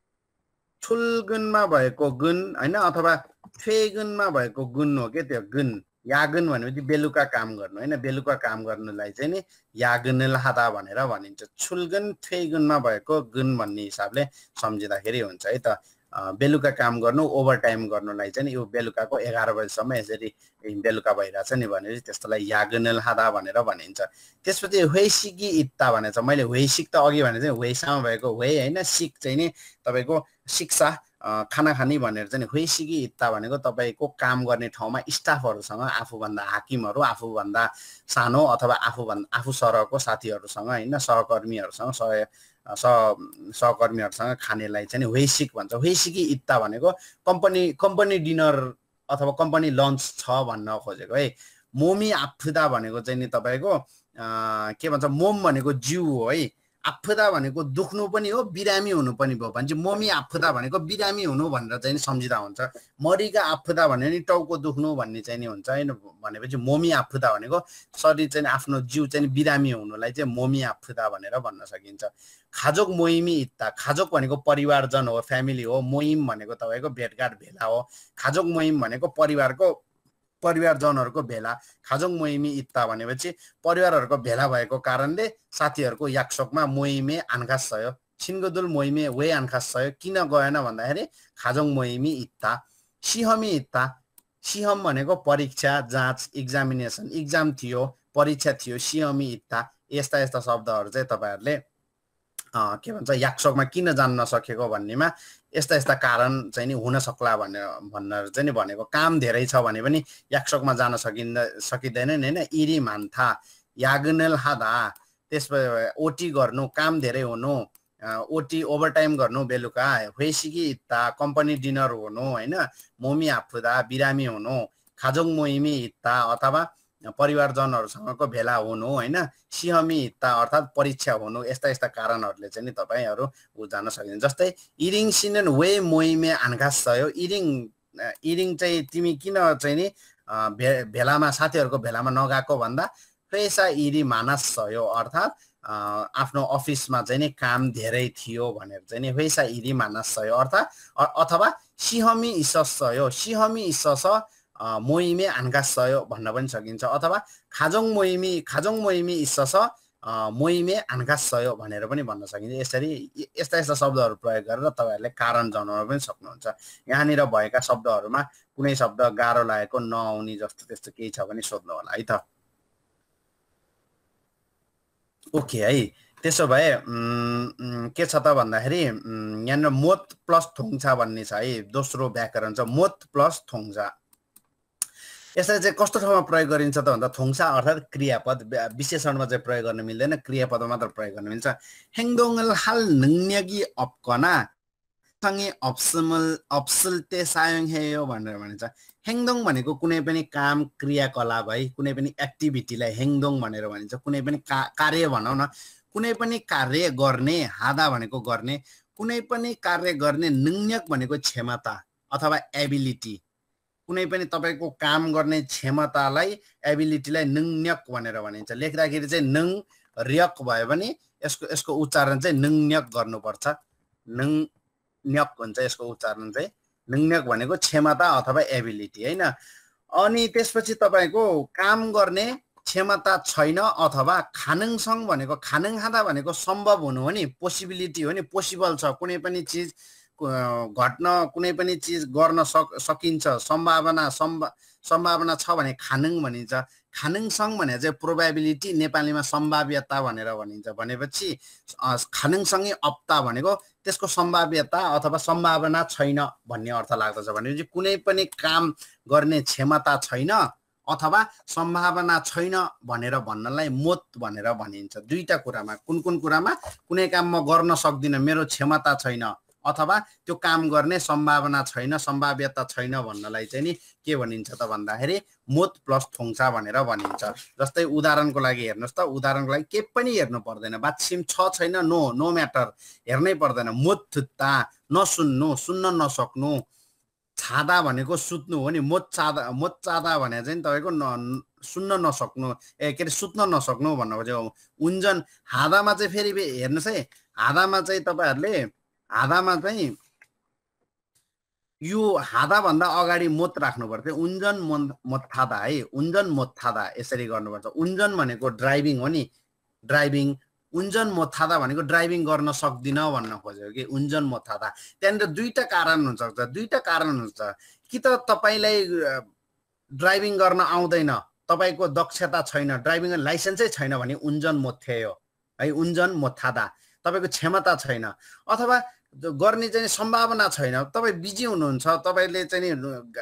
छुलगुनमा भएको गुन हैन अथवा फेगुनमा भएको गुन हो के त्यो गुन। यागन भनेपछि बेलुका काम गर्नु हैन। बेलुका काम गर्नुलाई चाहिँ नि यागनल हादा भनेर भनिन्छ। छुलगुन फेगुनमा भएको गुन भन्ने हिसाबले सम्झिँदाखेरि हुन्छ है त। बेलुका काम गर्नु ओभर टाइम गर्नुलाई चाहिँ यो बेलुकाको एघार बजेसम्म यसरी बेलुका भइरहेछ नि भनेपछि त्यस्तोलाई यागनल हादा भनेर भनिन्छ। त्यसपछि वेसिकी इत्ता भनेछ। मैले वेसिक त अघि भने चाहिँ वेसामा भएको वे हैन सिक चाहिँ नि तपाईको शिक्षा खाना खानी भनेर चाहिँ वेसिकी इत्ता भनेको तपाईको काम गर्ने ठाउँमा स्टाफहरुसँग आफूभन्दा हाकिमहरु आफूभन्दा सानो अथवा आफूभन्दा आफू सरहको साथीहरुसँग हैन सहकर्मीहरुसँग सह सहकर्मीहरुसँग खानेलाई चाहिँ वेसिक भन्छ। वेसिकी इत्ता भनेको कम्पनी कम्पनी डिनर अथवा कम्पनी लन्च छ भन्न खोजेको है। मोमी आफुदा भनेको चाहिँ नि तपाईको के भन्छ मोम भनेको जिउ हो है। आफुदा भनेको दुख्नु पनि हो बिरामी हुनु पनि भयो भने चाहिँ मोमी आफुदा भनेको बिरामी हुनु भनेर चाहिँ सम्झिँदा हुन्छ। मरिका आफुदा भने नि टाउको दुख्नु भन्ने चाहिँ नि हुन्छ हैन। भनेपछि मोमी आफुदा भनेको शरीर चाहिँ आफ्नो जिउ चाहिँ बिरामी हुनुलाई चाहिँ मोमी आफुदा भनेर भन्न सकिन्छ। खाजोक मोइमी इत्ता खाजोक भनेको परिवारजन हो फ्यामिली हो। मोइम भनेको तपाईको भेटघाट भेला हो। खाजोक मोइम भनेको परिवारको परिवारजनहरुको भेला। खाजोक मोइमी इत्ता भनेपछि परिवारहरुको भेला भएको कारणले साथीहरुको याक्सोकमा मोइमे आन्खासयो छिनगुदुल मोइमे वे आन्खासयो किन गएन भन्दाखेरि खाजोक मोइमी इत्ता। सिहमी इत्ता सिहम भनेको परीक्षा जाँच एक्जामिनेसन एक्जाम थियो परीक्षा थियो सिहमी इत्ता। यस्ता यस्ता शब्दहरु चाहिँ तपाईहरुले के भन्छ याक्सोकमा किन जान नसकेको भन्नेमा यस्ता यस्ता कारण चाहिँ नि हुन सक्ला भनेर भन्नेर चाहिँ नि भनेको। काम धेरै छ भने पनि याक्सोकमा जान सकिँदैन सकिदैन हैन। इरी मान्था यागनल हादा त्यसपछि ओटी गर्नु काम धेरै हुनु ओटी ओभरटाइम गर्नु बेलुका वेसिकी इत्ता कम्पनी डिनर हुनु हैन। मोमी आफुदा बिरामी हुनु खाजोङ मोइमी इत्ता अथवा परिवारजनहरुसँगको भेला हुनु हैन। सिहमी इत्ता अर्थात परीक्षा हुनु यस्ता यस्ता कारणहरुले चाहिँ नि तपाईहरु बुझ्न सकिन्छ। जस्तै इरिङ सिनन वे मोइमे आन्खासयो इरिङ इरिङ चाहिँ तिमी किन चाहिँ नि भेलामा साथीहरुको भेलामा नगाएको भन्दा पेसा इरी मानसयो अर्थात आफ्नो अफिसमा चाहिँ नि काम धेरै थियो भनेर चाहिँ नि पेसा इरी मानसयो अर्थात अथवा सिहमी इससयो सिहमी इसस मोइमे आन्खासयो भन्न पनि सकिन्छ। अथवा खाजोङ मोइमी खाजोङ मोइमी इसस मोइमे आन्खासयो भनेर पनि भन्न सकिन्छ। यसरी यस्ता यस्ता शब्दहरु प्रयोग गरेर तपाईहरुले कारण जनाउन पनि सक्नुहुन्छ। यहाँनिर भएका शब्दहरुमा कुनै शब्द गाह्रो लागेको नआउने जस्तो त्यस्तो केही छ भने सोध्नु होला है त। ओके है त्यसो भए के छ त भन्दाखेरि यहाँनिर मोत प्लस थोङछा भन्ने छ है। दोस्रो व्याकरण छ मोत प्लस थोङछा। यसलाई चाहिँ कस्तो ठाउँमा प्रयोग गरिन्छ त भन्दा थोङसा अर्थात क्रियापद विशेषणमा चाहिँ प्रयोग गर्न मिल्दैन क्रियापदमा मात्र प्रयोग गर्न मिल्छ। हेङदोङल हाल नङन्यागी अपकना सँगै अप्समल अप्सलते सायङ हेयो भनेर भनिन्छ। हेङदोङ भनेको कुनै पनि काम क्रियाकलाप है कुनै पनि एक्टिभिटीलाई हेङदोङ भनेर भनिन्छ। कुनै पनि कार्य भनौं न कुनै पनि कार्य गर्ने हादा भनेको गर्ने कुनै पनि कार्य गर्ने नङन्यक भनेको क्षमता अथवा एबिलिटी कुनै पनि तपाईको काम गर्ने क्षमतालाई एबिलिटीलाई नङन्यक भनेर भनिन्छ। लेख्दाखेरि चाहिँ नङ र्यक भयो भने यसको यसको उच्चारण चाहिँ नङन्यक गर्नुपर्छ। नङन्यक हुन्छ यसको उच्चारण चाहिँ। नङन्यक भनेको क्षमता अथवा एबिलिटी हैन। अनि त्यसपछि तपाईको काम गर्ने क्षमता छैन अथवा खानङसङ भनेको खानङ हादा भनेको सम्भव हुनु हो नि पोसिबिलिटी हो नि पोसिबल छ कुनै पनि चीज घट्न कुनै पनि चीज गर्न सक सकिन्छ सम्भावना सम्भावना छ भने खानङ भनिन्छ। खानङसङ भने चाहिँ प्रोबेबिलिटी नेपालीमा सम्भाव्यता भनेर भनिन्छ। भनेपछि खानङसँगै अप्ता भनेको त्यसको सम्भाव्यता अथवा सम्भावना छैन भन्ने अर्थ लाग्दछ। भनेपछि कुनै पनि काम गर्ने क्षमता छैन अथवा सम्भावना छैन भनेर भन्नलाई मोत भनेर भनिन्छ। दुईटा कुरामा कुन कुन कुरामा कुनै काम म गर्न सक्दिन मेरो क्षमता छैन अथवा त्यो काम गर्ने सम्भावना छैन सम्भाव्यता छैन भन्नलाई चाहिँ नि के भनिन्छ त भन्दाखेरि मोत प्लस थोङसा भनेर भनिन्छ। जस्तै उदाहरणको लागि हेर्नुस् त उदाहरणको लागि के पनि हेर्नु पर्दैन बाछिम छ छैन नो नो म्याटर हेर्नै पर्दैन। मोत थुत्ता नसुन्नु सुन्न नसक्नु छादा भनेको सुत्नु हो नि मोत चादा मोत चादा भने चाहिँ तपाईको सुन्न नसक्नु ए के अरे सुत्न नसक्नु भन्नु खोजेको उन्जन हादामा चाहिँ फेरि हेर्नुस् है हादामा चाहिँ तपाईहरुले हादामा चाहिँ यो हादा भन्दा अगाडि मोत राख्नु पर्थ्यो उन्जन मोत्थादा है उन्जन मोत्थादा यसरी गर्नुपर्छ उन्जन भनेको ड्राइभिङ हो नि ड्राइभिङ उन्जन मोत्थादा भनेको ड्राइभिङ गर्न सक्दिन भन्न खोजेको कि उन्जन मोत्थादा त्यहाँनिर दुईटा कारण हुन सक्छ दुईटा कारण हुन्छ कि त तपाईलाई ड्राइभिङ गर्न आउँदैन तपाईको दक्षता छैन ड्राइभिङ लाइसेन्सै छैन भने उन्जन मोत्थेयो है उन्जन मोत्थादा तपाईको क्षमता छैन अथवा गर्ने चाहिँ सम्भावना छैन तपाई बिजी हुनुहुन्छ तपाईले चाहिँ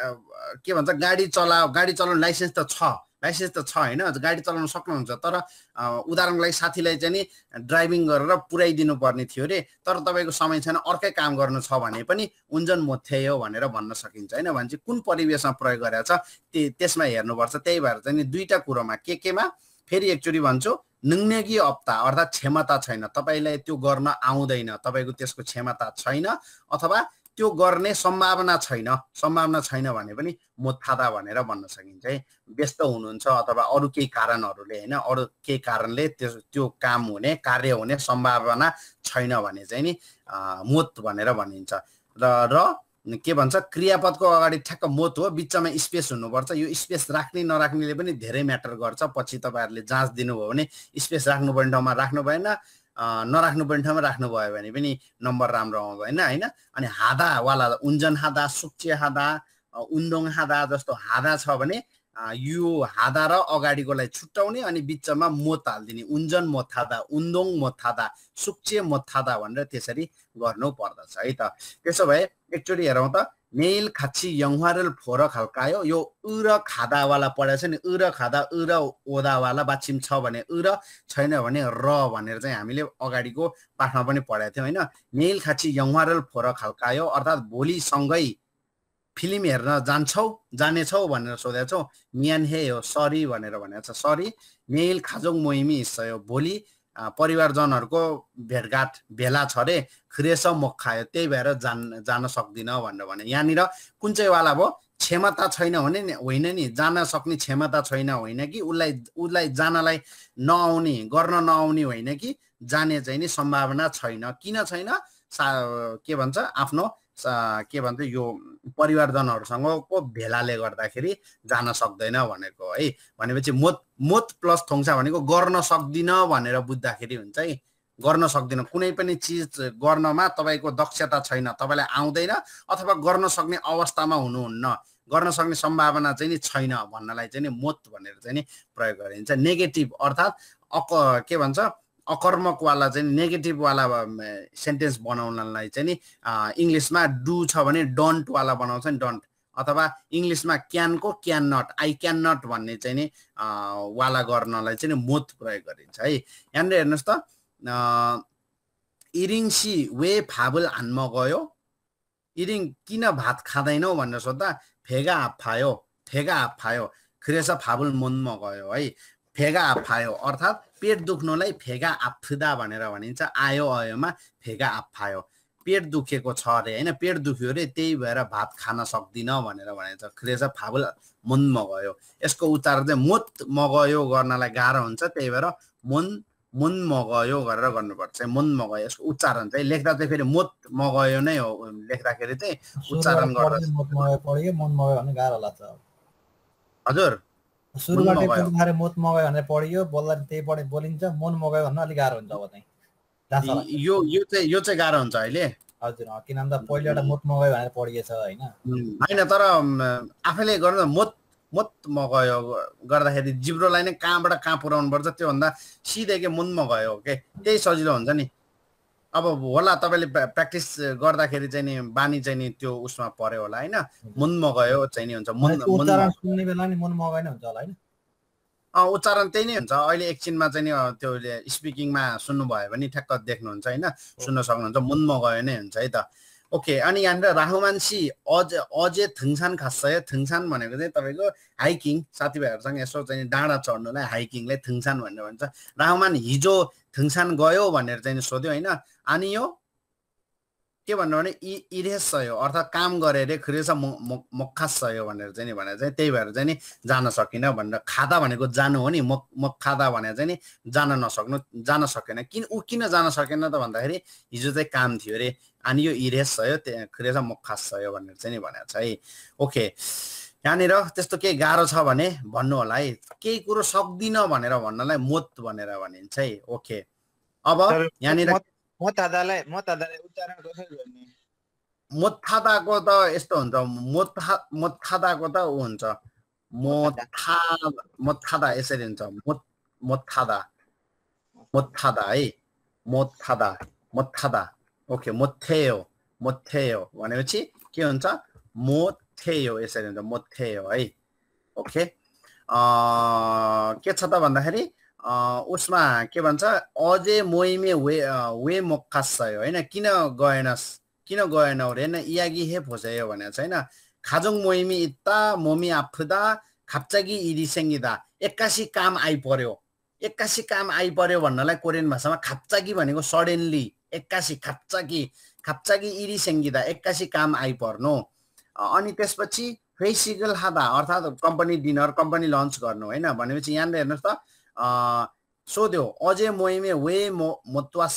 के भन्छ गाडी चलाओ गाडी चलाउन लाइसेन्स त छ लाइसेन्स त छ हैन गाडी चलाउन सक्नुहुन्छ तर उदाहरणको लागि साथीलाई चाहिँ ड्राइभिङ गरेर पुर्याइदिनु पर्ने थियो रे तर तपाईको समय छैन अर्कै काम गर्नु छ भने पनि उन्जन मोथ्यायो भनेर भन्न सकिन्छ हैन भने चाहिँ कुन परिवेशमा प्रयोग गरेको छ त्यसमा हेर्नुपर्छ त्यही भएर चाहिँ दुईटा कुरोमा के केमा फेरि एकचोटी भन्छु नङ्नेगी अप्ता अर्थात क्षमता छैन तपाईलाई त्यो गर्न आउँदैन तपाईको त्यसको क्षमता छैन अथवा त्यो गर्ने सम्भावना छैन सम्भावना छैन भने पनि मोत्थादा भनेर भन्न सकिन्छ है व्यस्त हुनुहुन्छ अथवा अरु केही कारणहरुले हैन अरु केही कारणले त्यो त्यो काम हुने कार्य हुने सम्भावना छैन भने चाहिँ नि मोत भनेर भनिन्छ र र के भन्छ क्रियापदको अगाडि ठ्याक्क मोत हो बिचमा स्पेस हुनुपर्छ यो स्पेस राख्ने नराख्नेले पनि धेरै म्याटर गर्छ पछि तपाईहरुले जाँच दिनुभयो भने स्पेस राख्नु पर्ने ठाउँमा राख्नु भएन नराख्नु पर्ने ठाउँमा राख्नु भयो भने पनि नम्बर राम्रो आउँदैन हैन अनि हादा वाला उन्जन हादा सुक्चे हादा उन्दोङ हादा जस्तो हादा छ भने यो हादा र अगाडिकोलाई छुट्टाउने अनि बिचमा मोत हाल्दिने उन्जन मोथादा उन्दोङ मोथादा सुक्चे मोथादा भनेर त्यसरी गर्नु पर्दछ है त त्यसो भए एकचोटी हेरौं त नेल खाची यङहारल फोर खल्कायो यो उ र खादा वाला पढेछ नि उ र खादा उ र ओदा वाला बाछिम छ भने उ र छैन भने र भनेर चाहिँ हामीले अगाडिको पाठमा पनि पढेको थियौ हैन नेल खाची यङहारल फोर खल्कायो अर्थात भोलि सँगै फिल्म हेर्न जान्छौ जानेछौ भनेर सोधेछौ मियान हे हो सरी भनेर भनेको छ सरी नेल खाजोङ मोहिमी हिस्सा भोलि परिवारजनहरुको भेटघाट भेला छ रे खरेस मुख खायो त्यही भएर जान जान सक्दिन भनेर भने यहाँनिर कुन चाहिँ वाला भो क्षमता छैन भने होइन नि जान सक्ने क्षमता छैन होइन कि उलाई उलाई जानलाई नआउने गर्न नआउने होइन कि जाने चाहिँ नि सम्भावना छैन किन छैन के भन्छ आफ्नो के भन्छ यो परिवारजनहरुसँगको भेलाले गर्दाखेरि जान सक्दैन भनेको है भनेपछि मोत मोत प्लस थोङसा भनेको गर्न सक्दिन भनेर बुझ्दाखेरि हुन्छ है गर्न सक्दिन कुनै पनि चीज गर्नमा तपाईको दक्षता छैन तपाईलाई आउँदैन अथवा गर्न सक्ने अवस्थामा हुनुहुन्न गर्न सक्ने सम्भावना चाहिँ नि छैन भन्नलाई चाहिँ नि मोत भनेर चाहिँ नि प्रयोग गरिन्छ नेगेटिभ अर्थात अक के भन्छ अकर्मक वाला चाहिँ नेगेटिभ वाला सेन्टेन्स बनाउनलाई चाहिँ नि इंग्लिशमा डु छ भने डोन्ट वाला बनाउँछ नि डोन्ट अथवा इंग्लिशमा क्यान को can not I can not भन्ने चाहिँ नि वाला गर्नलाई चाहिँ नि मोत प्रयोग गरिन्छ है यहाँनिर हेर्नुस् त इरिङसी वे फाबल हान्न गयो इरिङ किन भात खादैनौ भनेर सोध्दा फेगा आफायो फेगा आफायो खरेसा फाबल मनमा गयो है फेगा आफायो अर्थात पेट दुख्नलाई फेगा आफुदा भनेर भनिन्छ आयो आयोमा फेगा आफायो पेट दुखेको छ रे हैन पेट दुख्यो रे त्यही भएर भात खान सक्दिन भनेर भनिन्छ खरेसा फाबल मन मगयो यसको उच्चारण चाहिँ मोत मगयो गर्नलाई गाह्रो हुन्छ त्यही भएर मन मन मगयो गरेर गर्नुपर्छ मन मगयो यसको उच्चारण चाहिँ लेख्दा चाहिँ फेरि मोत मगयो नै हो लेख्दाखेरि चाहिँ उच्चारण गर्दा मोत मगयो पढ्यो मन मगयो भने गाह्रो लाग्छ हजुर सुरुबाट पनि मोत मगयो भनेर पढियो बोल्दा त्यही पढे बोलिन्छ मन मगयो भन्न अलि गाह्रो हुन्छ अब चाहिँ यो यो चाहिँ यो चाहिँ गाह्रो हुन्छ अहिले हजुर किन भन्दा पहिलो एउटा मोत मगयो भनेर पढिएछ हैन हैन तर आफैले गर्दा मोत मोत मगयो गर्दाखेरि जिब्रोलाई नै कहाँबाट कहाँ पुर्याउनु पर्छ त्यो भन्दा सिधै के मन मगयो के त्यही सजिलो हुन्छ नि अब होला तपाईले प्र्याक्टिस गर्दाखेरि चाहिँ नि बानी चाहिँ नि त्यो उसमा पर्यो होला हैन मन मगयो चाहिँ नि हुन्छ मन उच्चारण सुन्ने बेला नि मन मगयो नै हुन्छ होला हैन अ उच्चारण त्यही नै हुन्छ अहिले एकछिनमा चाहिँ नि त्यो स्पिकिङमा सुन्नु भयो भने ठ्याक्क देख्नुहुन्छ हैन सुन्न सक्नुहुन्छ मन मगयो नै हुन्छ है त ओके अनि यहाँनिर राहुमानसी अझ अझै थुङसान खासय थुङसान भनेको चाहिँ तपाईको हाइकिङ साथीभाइहरुसँग यसो चाहिँ डाँडा चढ्नुलाई हाइकिङले थुङसान भनेर भन्छ राहुमान हिजो थुङसान गयो भनेर चाहिँ सोध्यो हैन अनि यो के भन्नु भने इ इरेसयो अर्थात् काम गरे रे 그래서 म म खासयो भनेर चाहिँ नि भने चाहिँ त्यही भएर चाहिँ नि जान सकिन भनेर खादा भनेको जानु हो नि म म खादा भने चाहिँ नि जान नसक्नु जान सकेन किन उ किन जान सकेन त भन्दाखेरि हिजो चाहिँ काम थियो रे अनि यो इरेसयो 그래서 म खासयो भनेर चाहिँ नि भनेको छ है ओके यहाँनिर त्यस्तो केही गाह्रो छ भने भन्नु होला है केही कुरो सक्दिन भनेर भन्नलाई मोत भनेर भनिन्छ है ओके अब यहाँनिर म तादालाई म तादालाई उच्चारण कसरी गर्ने मोत्थादाको त यस्तो हुन्छ मोत्था मोत्थादाको त उ हुन्छ मोत्था मोत्थादा यसरी हुन्छ मोत मोत्थादा मोत्थादा है मोत्थादा मोत्थादा ओके मोथेयो मोथेयो भनेपछि के हुन्छ मोथेयो यसरी हुन्छ मोथेयो है ओके अ के छ त भन्दाखेरि उसमा के भन्छ अझै मोइमे वे वे मोक्कासयो हैन किन गएनस् किन गएनौ रे हैन इयागी हे फोसेयो भनेको छ हैन खाजुङ मोइमी इत्ता मोमी आफुदा खाप्चागी इरिसेङ्गिदा एक्कासी काम आइपर्यो एक्कासी काम आइपर्यो भन्नलाई कोरियन भाषामा खाप्चागी भनेको सडनली एक्कासी खाप्चागी खाप्चागी इरिसेङ्गिदा एक्कासी काम आइपर्नु अनि त्यसपछि फेसिगल हादा अर्थात् कम्पनी डिनर कम्पनी लन्च गर्नु हैन भनेपछि यहाँ हेर्नुस् त सोध्यो अझै मोइमे वे मोत्वास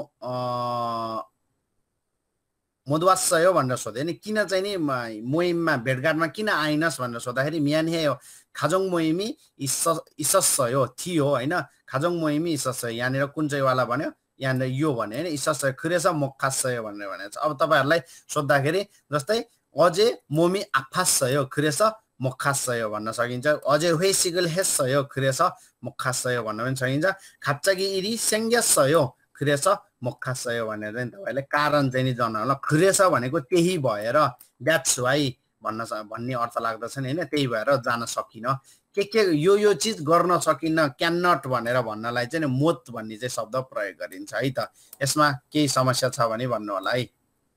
मोद्वासयो भनेर सोध्यो नि किन चाहिँ नि मोइममा भेटघाटमा किन आइनस् भनेर सोद्धाखेरि मियानहे खाजोङ मोइमी इसस्सयो थियो हैन खाजोङ मोइमी इसस्सयो यहाँनिर कुन चाहिँ वाला भन्यो यहाँनिर यो भन्यो हैन इसस्सयो खुरेस मोक्खासयो भनेर भनेको छ अब तपाईहरुलाई सोद्धाखेरि जस्तै अझै मोमी आफासयो खुरेस मोक्खासयो भन्न सकिन्छ अझै वेसिगल हेसयो खुरेस मोक्खासयो भन्न पनि सकिन्छ खाप्चागी इरी सेङ्ग्यासयो खुरेस मोक्खासयो भनेर नि तपाईले कारण चाहिँ नि जनाउन खुरेस भनेको त्यही भएर द्याट्स वाइ भन्न भन्ने अर्थ लाग्दछ नि हैन त्यही भएर जान सकिन के के यो यो चीज गर्न सकिन क्यान नट भनेर भन्नलाई चाहिँ मोत भन्ने चाहिँ शब्द प्रयोग गरिन्छ है त यसमा केही समस्या छ भने भन्नु होला है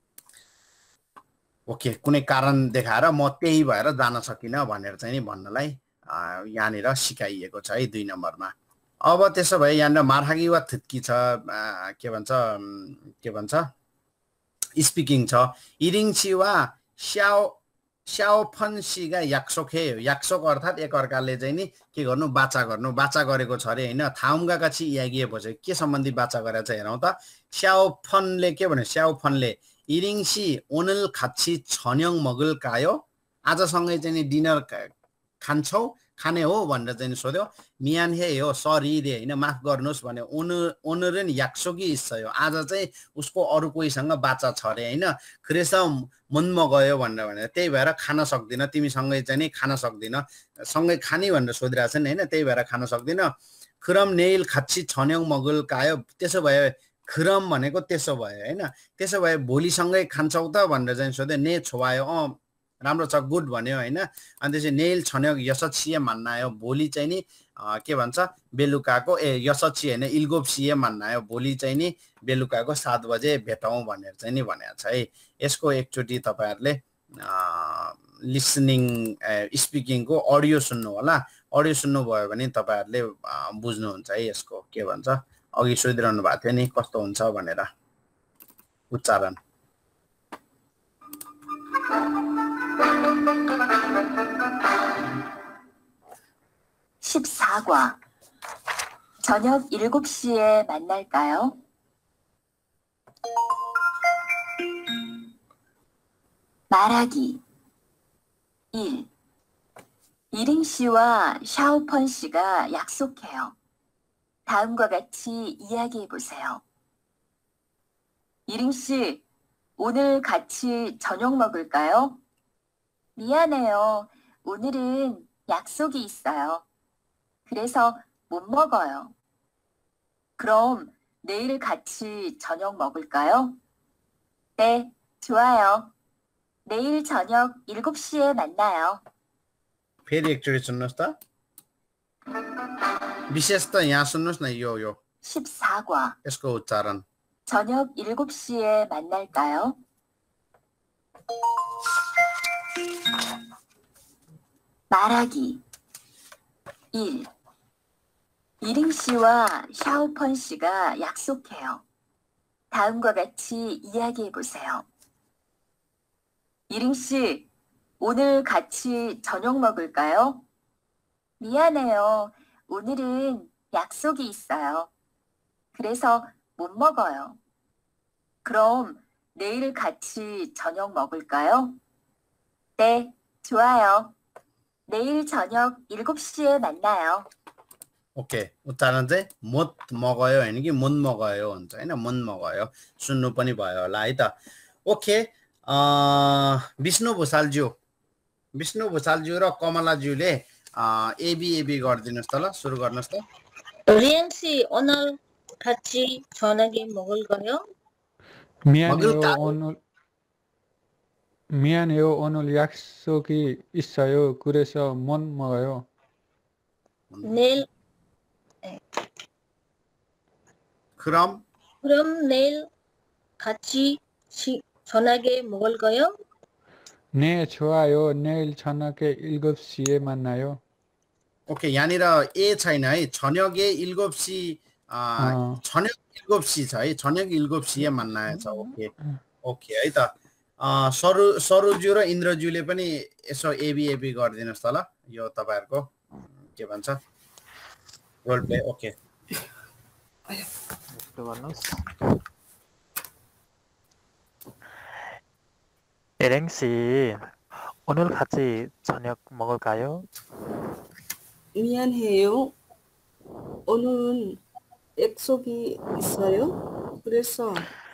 ओके कुनै कारण देखाएर म त्यही भएर जान सकिन भनेर चाहिँ नि भन्नलाई यहाँनिर सिकाइएको छ है दुई नम्बरमा अब त्यसो भए यहाँनिर मार्हागी वा थुत्की छ के भन्छ के भन्छ स्पिकिङ छ इरिङसी वा स्याओ स्याओफनसीगा याक्सोखे याक्सोक अर्थात् एक अर्काले चाहिँ नि के गर्नु बाचा गर्नु बाचा गरेको छ अरे हैन थाउमगा काछि यागिए भन्छ के सम्बन्धी बाचा गरेछ हेरौँ त स्याओफनले के भन्यो स्याओफनले इरिङसी ओनल खाछि छन्यङ मगुल कायो आजसँगै चाहिँ नि डिनर खान्छौ खाने हो भनेर चाहिँ सोध्यो मियान हे हो सरी रे हैन माफ गर्नुस् भन्यो ओनर ओनरन याक्सोगी इच्छयो आज चाहिँ उसको अरु कोहीसँग बाचा छ रे हैन क्रेस मनमा गयो भनेर भने त्यही भएर खान सक्दिन तिमीसँगै चाहिँ नि खान सक्दिन सँगै खानी भनेर सोधिरहेछ नि हैन त्यही भएर खान सक्दिन खुरम नेल खाछि छन्यङ मगुल कायो त्यसो भए खुरम भनेको त्यसो भयो हैन त्यसो भए भोलिसँगै खान्छौ त भनेर चाहिँ सोध्यो ने छोवायो अ राम्रो छ गुड भन्यो हैन अनि त्यसै नेल छन्यो यसचिए मान्नायो भोलि चाहिँ नि के भन्छ बेलुकाको ए यसची हैन इल्गोप्सिए मान्नायो भोलि चाहिँ नि बेलुकाको सात बजे भेटौं भनेर चाहिँ नि भनेको छ है यसको एकचोटी तपाईहरुले लिसनिङ स्पिकिङको अडियो सुन्नु होला अडियो सुन्नु भयो भने तपाईहरुले बुझ्नुहुन्छ है यसको के भन्छ अघि सोधिरहनु भएको थियो नि कस्तो हुन्छ भनेर उच्चारण 십사 과 저녁 일곱 시에 만날까요? 말하기 일. 이링 씨와 샤오펀 씨가 약속해요. 다음과 같이 이야기해 보세요. 이링 씨, 오늘 같이 저녁 먹을까요? 미안해요. 오늘은 약속이 있어요. 그래서 못 먹어요. 그럼 내일 같이 저녁 먹을까요? 네, 좋아요. 내일 저녁 일곱 시에 만나요. फेरि एकचोटि सुन्नुस् त विशेष त यहाँ सुन्नुस् न यो यो 십사 과 यसको उच्चारण 저녁 일곱 시에 만날까요? 말하기 일. 이링 씨와 샤오펀 씨가 약속해요. 다음과 같이 이야기해 보세요. 이링 씨, 오늘 같이 저녁 먹을까요? 미안해요. 오늘은 약속이 있어요. 그래서 못 먹어요. 그럼 내일 같이 저녁 먹을까요? 네, 좋아요. 내일 저녁 일곱 시에 만나요. ओके उच्चारण चाहिँ मत मगायो होइन कि मुन मगायो हुन्छ होइन मुन मगायो सुन्नु पनि भयो होला है त ओके विष्णु भुषालज्यू विष्णु भुषालज्यू र कमलाज्यूले एबी एबी गरिदिनुहोस् त ल सुरु गर्नुहोस् त 리엔 씨 오늘 같이 저녁에 먹을까요? 미안해요 오늘 미안해요 오늘 약속이 있어요. 그래서 못 먹어요. 내일 그럼 그럼 내일 같이 시, 저녁에 먹을까요? 네 좋아요. 내일 저녁에 일곱 시에 만나요. 오케이 यहाँनिर ए छैन है 저녁에 일곱 시 아, 어. 저녁 일곱 시 छ है 저녁 일곱 시에 만나요 छ ओके ओके है त अ सरू सरूज्यू र इन्द्रज्यूले पनि यसो एबी एबी गरिदिनुहोस् त ल यो तपाईहरुको के भन्छ रोल प्ले ओके 에랭 씨, 오늘 같이 저녁 먹을까요? 미안해요. 오늘은 약속이 있어요. 그래서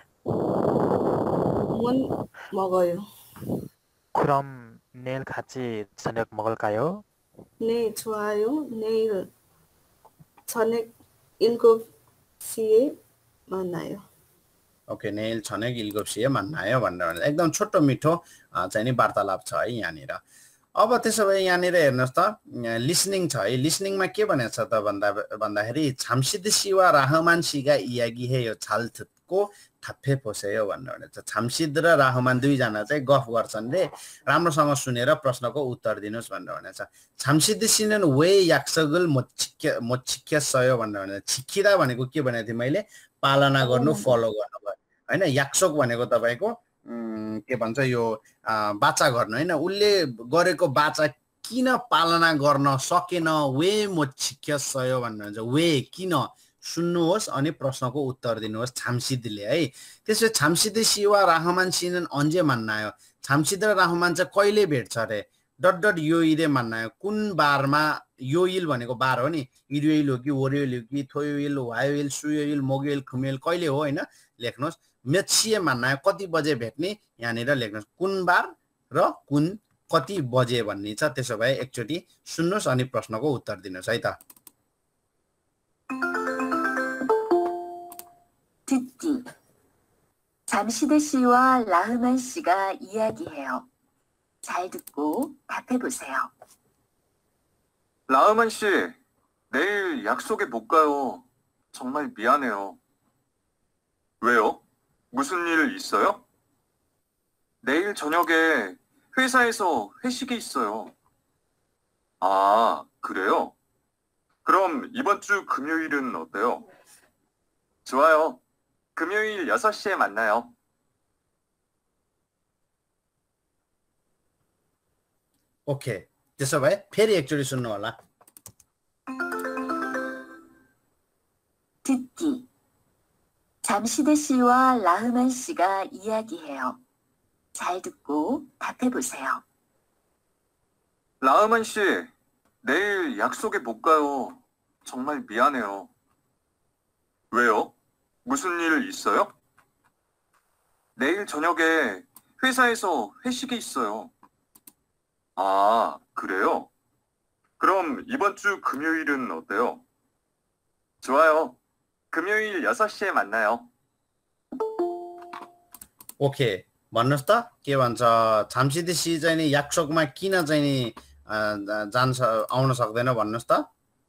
못 먹어요. 그럼 내일 같이 저녁 먹을까요? 네, 좋아요. 내일 저녁 일곱 시에 만나요. ओके नेल छने गिलगोप सिए मान्नायो भनेर एकदम छोटो मिठो चाहिँ नि वार्तालाप छ है यहाँनिर अब त्यसो भए यहाँनिर हेर्नुस् त लिसनिङ छ है लिसनिङमा के भनेको छ त भन्दा भन्दाखेरि छामसिद सिवा रहमान सिगा इयागी हे यो छालथुको थप्पे पोसेयो भनेर छ छामसिद र रहमान दुई जना चाहिँ गफ गर्छन् रे राम्रोसँग सुनेर प्रश्नको उत्तर दिनुस् भनेर भनेछ छामसिद सिनन वे याक्सगल मोचिक्य मोचिक्य सयो भनेर छिकिरा भनेको के भनेको थिए मैले पालना गर्नु फलो गर्नु भयो हैन याक्सोक भनेको तपाईको के भन्छ यो बाचा गर्नु हैन उले गरेको बाचा किन पालना गर्न सकेन वे मोचिक्य सयो भनेर वे किन सुन्नुहोस् अनि प्रश्नको उत्तर दिनुहोस् छामसिदले है त्यसै छामसिद सिवा रहमान सिनन अन्जे मान्नायो छामसिद र रहमान चाहिँ कहिले भेट्छ रे डट डट यो इले मान्नायो कुन बारमा यो इल भनेको बार हो नि इरियल हो कि ओरियल हो कि थोयल वायल सुयल मोगेल खुमेल कहिले हो हैन लेख्नुहोस् मेचिए मान्नायो कति बजे भेट्ने यहाँनिर लेख्नुहोस् कुन बार र कुन कति बजे भन्ने छ त्यसो भए एकचोटी सुन्नुहोस् अनि प्रश्नको उत्तर दिनुहोस् है त 듣기. 잠시드 씨와 라흐만 씨가 이야기해요. 잘 듣고 답해 보세요. 라흐만 씨, 내일 약속에 못 가요. 정말 미안해요. 왜요? 무슨 일 있어요? 내일 저녁에 회사에서 회식이 있어요. 아, 그래요? 그럼 이번 주 금요일은 어때요? 좋아요. 금요일 여섯 시에 만나요. ओके त्यसो भए फेरि एकचोटी सुन्नु होला 듣기. 잠시드 씨와 라흐만 씨가 이야기해요. 잘 듣고 답해 보세요. 라흐만 씨, 내일 약속에 못 가요. 정말 미안해요. 왜요? 무슨 일 있어요? 내일 저녁에 회사에서 회식이 있어요. 아, 그래요? 그럼 이번 주 금요일은 어때요? 좋아요. 금요일 여섯 시에 만나요. ओके भन्नुस् त के भन्छ छामसिद सी चाहिँ नि याक्सोकमा किन चाहिँ नि जान्छ आउन सक्दैन भन्नुस् त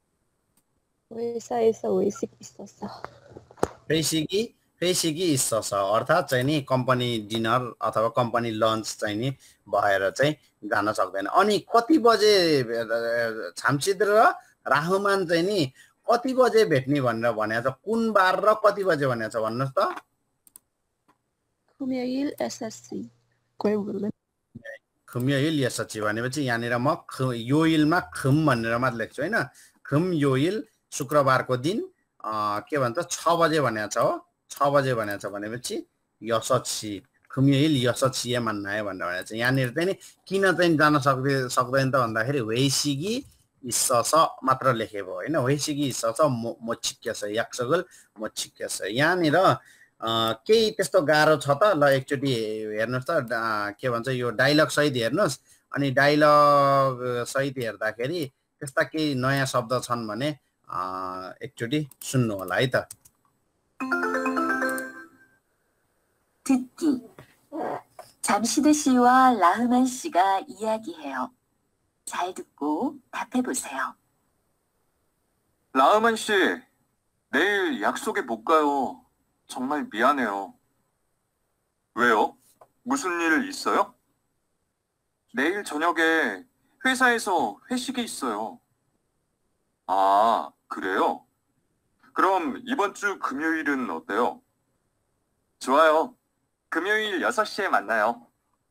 회사에서 회식 있었어. 회식이 회식이 있어서 अर्थात् चाहिँ नि कम्पनी डिनर अथवा कम्पनी लन्च चाहिँ नि भएर चाहिँ जान सक्दैन अनि कति बजे छामसिद र राहुमान चाहिँ नि कति बजे भेट्ने भनेर भनेको छ कुन बार र कति बजे भनेको छ भन्नुस् त 금요일 여섯 시. 그걸 몰라. खम्योइल यसची भनेपछि यहाँनिर म योइलमा खम भनेर मात्र लेख्छु हैन खम योइल शुक्रबारको दिन के भन्छ छ बजे भनेको छ हो छ बजे भनेको छ भनेपछि यसची खम्योइल यसची मान्नायो भनेर भनेको छ यहाँनिर चाहिँ नि किन चाहिँ जान सक्दै सक्दैन त भन्दाखेरि वेसिगी इस्स मात्र लेखे भयो हैन वेसिगी इस्स म छिक्केछ याक्सगल म छिक्केछ यहाँनिर केही त्यस्तो गाह्रो छ त ल एकचोटि हेर्नुस् त के भन्छ यो डायलग सहित हेर्नुस् अनि डायलग सहित हेर्दाखेरि त्यस्ता केही नयाँ शब्द छन् भने एकचोटि सुन्नु होला है त 듣기 잠시드 씨와 라흐만 씨가 이야기해요. 잘 듣고 답해 보세요. 라흐만 씨, 내일 약속에 못 가요. 정말 미안해요. 왜요? 무슨 일 있어요? 내일 저녁에 회사에서 회식이 있어요. 아, 그래요? 그럼 이번 주 금요일은 어때요? 좋아요. 금요일 여섯 시에 만나요.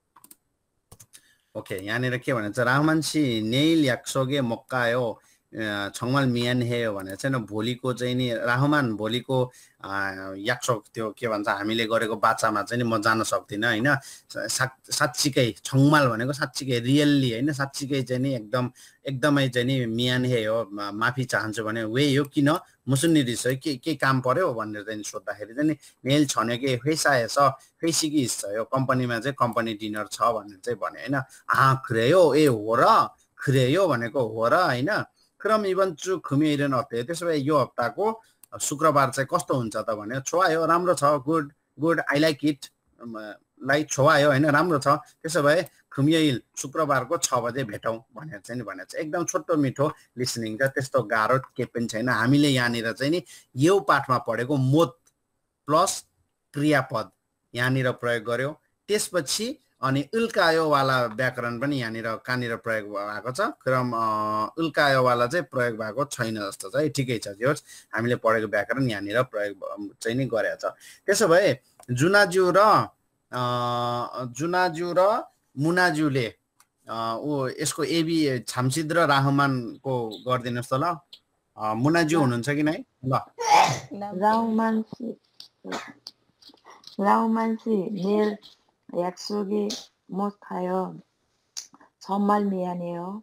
오케이. यहाँनिर के भन्छ राहमान सी नेल याक्सोगे मक्कायो 정말 미안해요 भने चाहिँ भोलिको चाहिँ नि राहमान भोलिको याक्सोक त्यो के भन्छ हामीले गरेको बाचामा चाहिँ नि म जान सक्दिनँ हैन साच्चीकै 정말 भनेको साच्चीकै रियल्ली हैन साच्चीकै चाहिँ नि एकदम एकदमै चाहिँ नि मियानहेयो माफी चाहन्छु भने वे यो किन मुसुन्नी रिस के के काम पर्यो भनेर चाहिँ सोध्दाखेरि चाहिँ नि नेल छनेके 회사에서 회식이 있어요 कम्पनीमा चाहिँ कम्पनी डिनर छ भनेर चाहिँ भने हैन आ 그래요 ए हो र 그래요 भनेको हो र हैन 그럼 이번 주 금요일은 어때요? त्यसो भए यो हप्ताको शुक्रबार चाहिँ कस्तो हुन्छ त भने छो아요 राम्रो छ good good I like it like छो아요 हैन राम्रो छ त्यसो भए 금요일 शुक्रबारको छ बजे भेटौं भनेर चाहिँ नि भनेको छ एकदम छोटो मिठो लिसनिङ छ त्यस्तो गाह्रो के पनि छैन हामीले यहाँनिर चाहिँ नि यो पाठमा पढेको मोत प्लस क्रियापद यहाँनिर प्रयोग गर्यो त्यसपछि अनि उल्कायो वाला व्याकरण पनि यहाँनिर कानिर प्रयोग भएको छ क्रम उल्कायो वाला चाहिँ प्रयोग भएको छैन जस्तो छ है ठिकै छ जोस हामीले पढेको व्याकरण यहाँनिर प्रयोग चाहिँ नि गरेको छ त्यसो भए जुनाज्यू र जुनाज्यू र मुनाज्यूले उ यसको एबी छामसिद र राहमानको गर्दिनुस् त ल मुनाज्यू हुनुहुन्छ कि नै ल राहमान राहमान नेल 약속이 못 가요. 정말 미안해요.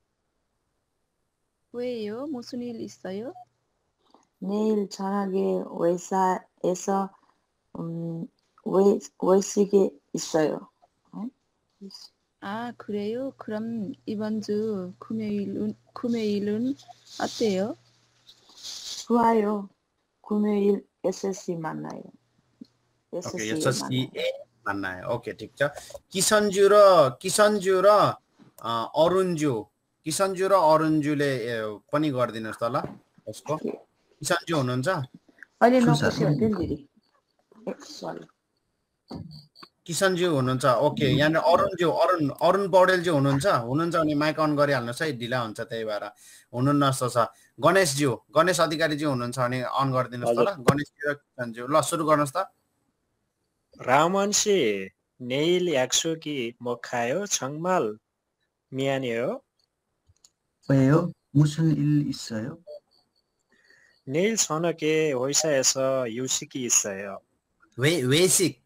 왜요? 무슨 일 있어요? 내일 저녁에 회사에서 음, 회, 회식이 있어요. 응? 아, 그래요? 그럼 이번 주 금요일은, 금요일은 어때요? 좋아요. 금요일 에스씨 만나요. 오케이, 에스씨 만나요. 오케이, ठीक छ किसनज्यू र किसनज्यू र अरुणज्यू किसनज्यू र अरुणज्यूले पनि गर्दिनुस् त ल यसको किसनज्यू हुनुहुन्छ अहिले नपुग्छ दिदी सरी किसनज्यू हुनुहुन्छ ओके यहाँ अरुणज्यू अरुण अरुण पौडेलज्यू हुनुहुन्छ हुनुहुन्छ भने माइक अन गरिहाल्नुस् है ढिला हुन्छ त्यही भएर हुनुहुन्न जस्तो छ गणेशज्यू गणेश अधिकारीज्यू हुनुहुन्छ भने अन गरिदिनुस् त ल गणेशज्यू र किसनज्यू ल सुरु गर्नुस् त 라만 씨, 내일 약속이 못 가요? 정말 미안해요. 왜요? 무슨 일 있어요? 내일 저녁에 회사에서 유식이 있어요. 왜 외식?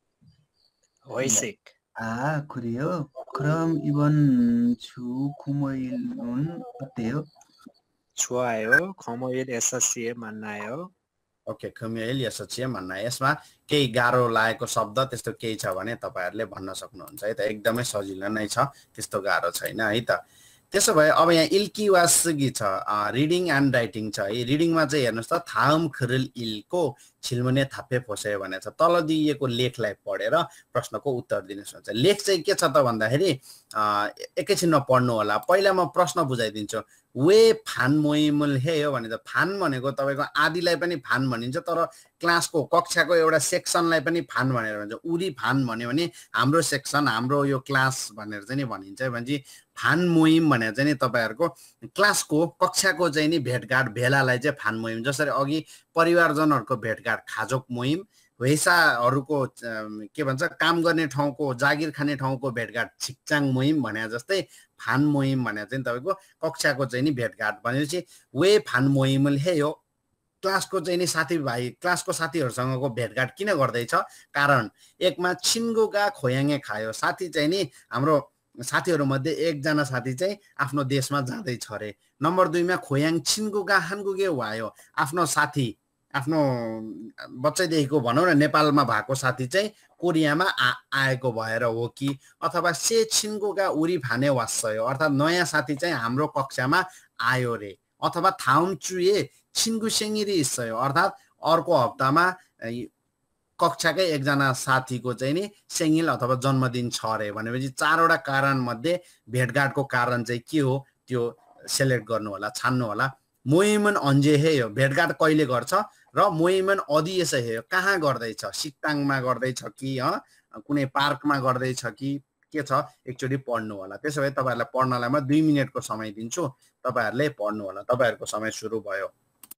회식. 아, 그래요? 그럼 이번 주 금요일은 어때요? 좋아요. 금요일 여섯 시에 만나요. ओके 금요일 여섯 시에 만나요. यसमा केही गाह्रो लागेको शब्द त्यस्तो केही छ भने तपाईहरुले भन्न सक्नुहुन्छ है त एकदमै सजिलो नै छ त्यस्तो गाह्रो छैन है त त्यसो भए अब यहाँ इल्किवासगी छ रिडिङ एन्ड राइटिङ छ है रिडिङमा चाहिँ हेर्नुस् त थाम खरल इलको छिल्मुने थापे फोसे भनेछ तल दिएको लेखलाई पढेर प्रश्नको उत्तर दिनुस् भन्छ लेख चाहिँ के छ त भन्दाखेरि एकैछिनमा पढ्नु होला पहिला म प्रश्न बुझाइदिन्छु वे फान मोइमुल हे हो भने त फान भनेको तपाईको आदिलाई पनि फान भनिन्छ तर क्लासको कक्षाको एउटा सेक्सनलाई पनि फान भनेर भन्छ उरी फान भन्यो भने हाम्रो सेक्सन हाम्रो यो क्लास भनेर चाहिँ नि भनिन्छ भने फान मोइम भनेर चाहिँ नि तपाईहरुको क्लासको कक्षाको चाहिँ नि भेटघाट भेलालाई चाहिँ फान मोइम जसरी अघि परिवारजनहरुको भेटघाट खाजोक मोइम वेसाहरूको के भन्छ काम गर्ने ठाउँको जागिर खाने ठाउँको भेटघाट छिक्चाङ मोहिम भने जस्तै फान मोहिम भने चाहिँ तपाईको कक्षाको चाहिँ नि भेटघाट भनेपछि वे फान मोहिमल हे यो क्लासको चाहिँ नि साथीभाइ क्लासको साथीहरुसँगको भेटघाट किन गर्दैछ कारण एकमा छिन्गुगा खोयाङे खायो साथी चाहिँ नि हाम्रो साथीहरु मध्ये एकजना साथी चाहिँ आफ्नो देशमा जाँदै छ रे नम्बर दुई मा खोयाङ छिन्गुगा हानगुगे वायो आफ्नो साथी आफ्नो बच्चैदेखिको भनौं न नेपालमा भएको साथी चाहिँ कोरियामा आएको भएर हो कि अथवा से छिन्गुगा उरी फाने वास्यो अर्थात नयाँ साथी चाहिँ हाम्रो कक्षामा आयो रे अथवा थाउन चुए छिन्गु सेंगिरी इस्यो अर्थात अर्को हप्तामा कक्षाकै एकजना साथीको चाहिँ नि सेंगिल अथवा जन्मदिन छ रे भनेपछि चारवटा कारण मध्ये भेटघाटको कारण चाहिँ के हो त्यो सिलेक्ट गर्नु होला छान्नु होला मोइमन अन्जे हे यो भेटघाट कहिले गर्छ र मोइमन अदिएस हे यो कहाँ गर्दै छ सिक्ताङमा गर्दै छ कि ह कुनै पार्कमा गर्दै छ कि के छ एकचोटी पढ्नु होला त्यसोभए तपाईहरुलाई पढ्नलाई म दुई मिनेटको समय दिन्छु तपाईहरुले पढ्नु होला तपाईहरुको समय सुरु भयो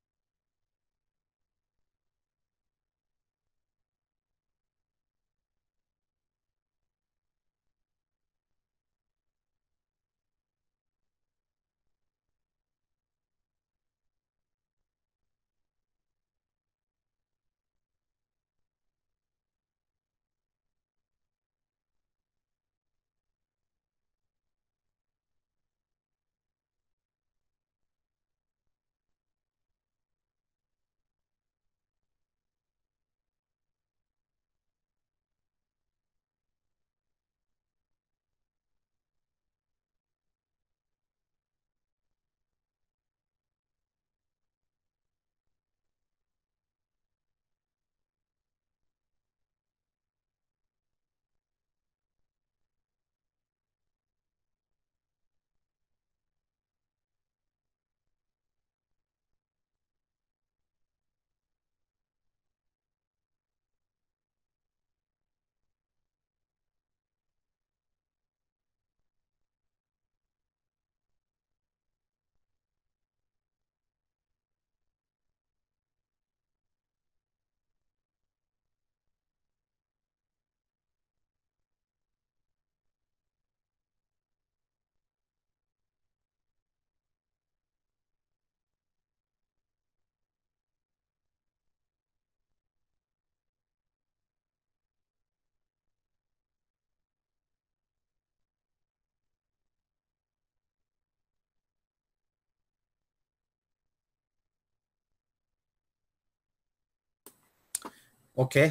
ओके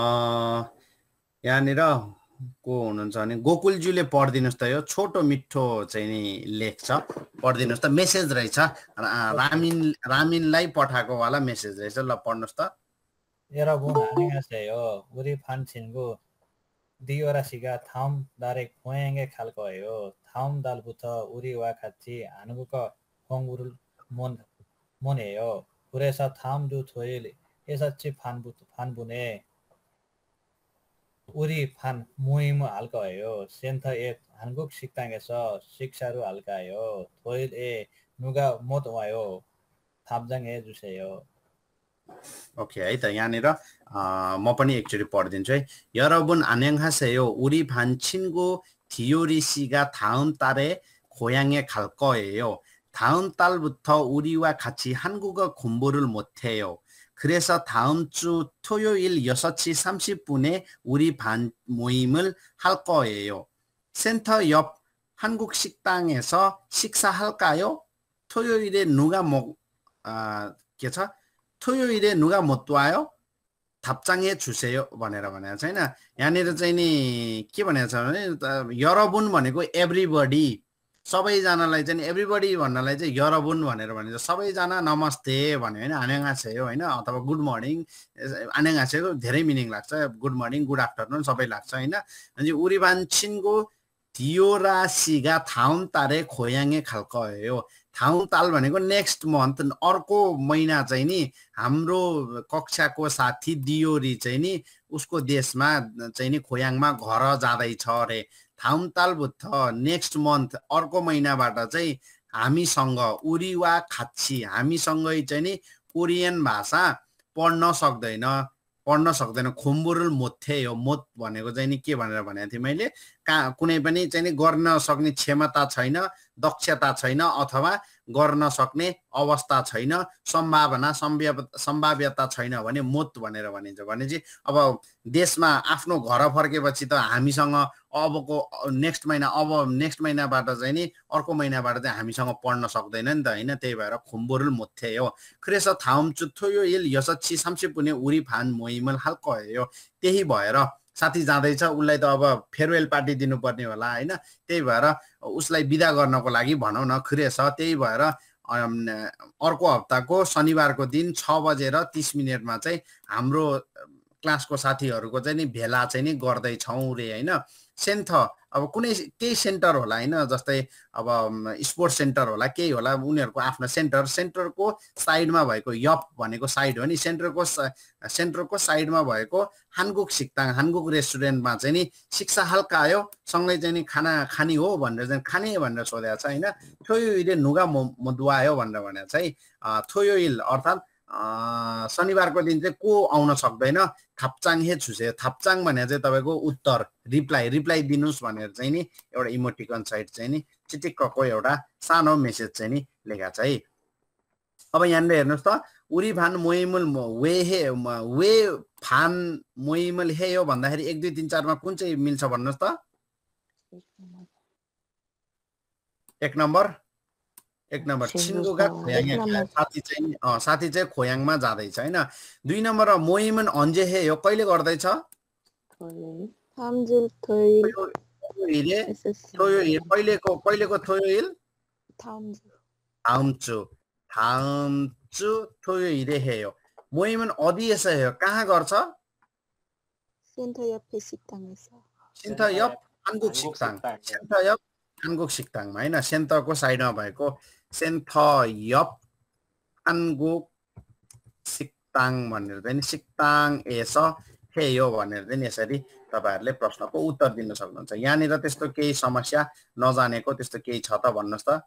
यहाँनिर को हुनुहुन्छ भने गोकुलज्यूले पढिदिनुस् त यो छोटो मिठो चाहिँ नि लेख छ पढिदिनुस् त मेसेज रहेछ रामिन रामिनलाई पठाएको वाला मेसेज रहेछ ल पढ्नुस् त 여러분 안녕하세요. 우리 반 친구 디오라씨가 다음 달에 고향에 갈 거예요. 다음 달부터 우리와 같이 한국어 공부를 못해요. 그래서 다음 주 토요일 여섯 시 반부터 반분에 우리 반 모임을 할 거예요. 센터에 한국 식당에서 식사를 할까요? 토요일에 누가 못 와요? 답장해 주세요. ओके है त यहाँनिर म पनि एकचोटी पढिदिन्छु है 여러분 안녕하세요. 우리 반 친구 디오리 씨가 다음 달에 고향에 갈 거예요. 다음 달부터 우리와 같이 한국어 공부를 못해요. 그래서 다음 주 토요일 여섯 시 삼십 분에 우리 반 모임을 할 거예요. 센터 옆 한국 식당에서 식사할까요? 토요일에 누가 못 아, 게차 토요일에 누가 못 와요? 답장해 주세요 भनेर भनेको छैन यहाँनिर चाहिँ नि के भनेको छ भने 여러분 भनेको एभ्रीबडी सबैजनालाई चाहिँ एभ्रीबडी भन्नलाई चाहिँ 여러분 भनेर भनिन्छ सबैजना नमस्ते भन्यो हैन 안녕하세요 हैन अथवा गुड मर्निङ 안녕하세요 धेरै मिनिङ लाग्छ गुड मर्निङ गुड आफ्टरनुन सबै लाग्छ हैन अनि 우리 반 친구 디오라 씨가 다음 달에 고향에 갈 거예요. 다음 달 भनेको नेक्स्ट मन्थ अर्को महिना चाहिँ नि हाम्रो कक्षाको साथी दियोरी चाहिँ नि उसको देशमा चाहिँ नि खोयाङमा घर जाँदै छ रे 다음 달부터 नेक्स्ट मन्थ अर्को महिनाबाट चाहिँ हामीसँग उरीवा खाची हामीसँगै चाहिँ नि कोरियन भाषा पढ्न सक्दैन पढ्न सक्दैन खुम्बुरुल मोथे यो मोत भनेको चाहिँ नि के भनेर भनेको थिएँ मैले कहाँ कुनै पनि चाहिँ नि गर्न सक्ने क्षमता छैन दक्षता छैन अथवा गर्न सक्ने अवस्था छैन सम्भावना सम्भाव्यता छैन भने मोत भनेर भनिन्छ भनेपछि अब देशमा आफ्नो घर फर्केपछि त हामीसँग अबको नेक्स्ट महिना अब नेक्स्ट महिनाबाट चाहिँ नि अर्को महिनाबाट चाहिँ हामीसँग पढ्न सक्दैन नि त हैन त्यही भएर खुम्बुरुल मोथे हो 그래서 다음 주 토요일 여섯 시 삼십 분에 우리 반 모임을 할 거예요. त्यही भएर साथी जाँदैछ उसलाई त अब फेयरवेल पार्टी दिनुपर्ने होला हैन त्यही भएर उसलाई बिदा गर्नको लागि भनौं न खरेछ त्यही भएर अर्को हप्ताको शनिबारको दिन छ बजेर तीस मिनेटमा चाहिँ हाम्रो क्लासको साथीहरुको चाहिँ नि भेला चाहिँ नि गर्दै छौं रे हैन सेन्थ अब कुनै केही सेन्टर होला हैन जस्तै अब स्पोर्ट्स सेन्टर होला केही होला उनीहरुको आफ्नो सेन्टर सेन्टरको साइडमा भएको यप भनेको साइड हो नि सेन्टरको सेन्टरको साइडमा भएको हानगुक सिक्ताङ हानगुक रेस्टुरेन्टमा चाहिँ नि शिक्षा हल्का आयो सँगै चाहिँ नि खाना खानी हो भनेर चाहिँ खाने भनेर सोधेको छ हैन थोयोइले नुगा मदुआयो भनेर भनेको छ है थोयोइल अर्थात शनिबारको दिन चाहिँ को आउन सक्दैन थाप्चाङ हे छुसे थाप्चाङ भने चाहिँ तपाईको उत्तर रिप्लाई रिप्लाई दिनुस् भनेर चाहिँ नि एउटा इमोटिकन साइड चाहिँ नि चिटिक्कको एउटा सानो मेसेज चाहिँ नि लेखा छ है अब यहाँले हेर्नुस् त उरी भान मोइमुल वे हे वे फान मोइमुल हे यो भन्दाखेरि एक दुई तीन चार मा कुन चाहिँ मिल्छ भन्नुस् त एक नम्बर एक नम्बर छिन्गुगा खोयाङ साथी चाहिँ अ साथी चाहिँ खोयाङमा जादै छ हैन दुई नम्बर मोइमन अन्जे हे यो कहिले गर्दै छ थामजुल थोइल इले थोयो कहिलेको कहिलेको थोइल थामजु थामजु थामजु थोयो इले हे यो मोइमन अदिएस हे कहाँ गर्छ सेन्थयप सिक्ताङस सेन्थयप हानगुक सिक्ताङ सेन्थयप हानगुक सिक्ताङमा हैन सेन्टरको साइडमा भएको सेन्थयप हानगुक सिक्ताङ भनेर चाहिँ सिक्ताङ एस हे यो भनेर चाहिँ यसरी तपाईहरुले प्रश्नको उत्तर दिन सक्नुहुन्छ यहाँनिर त्यस्तो केही समस्या नजानेको त्यस्तो केही छ त भन्नुस् त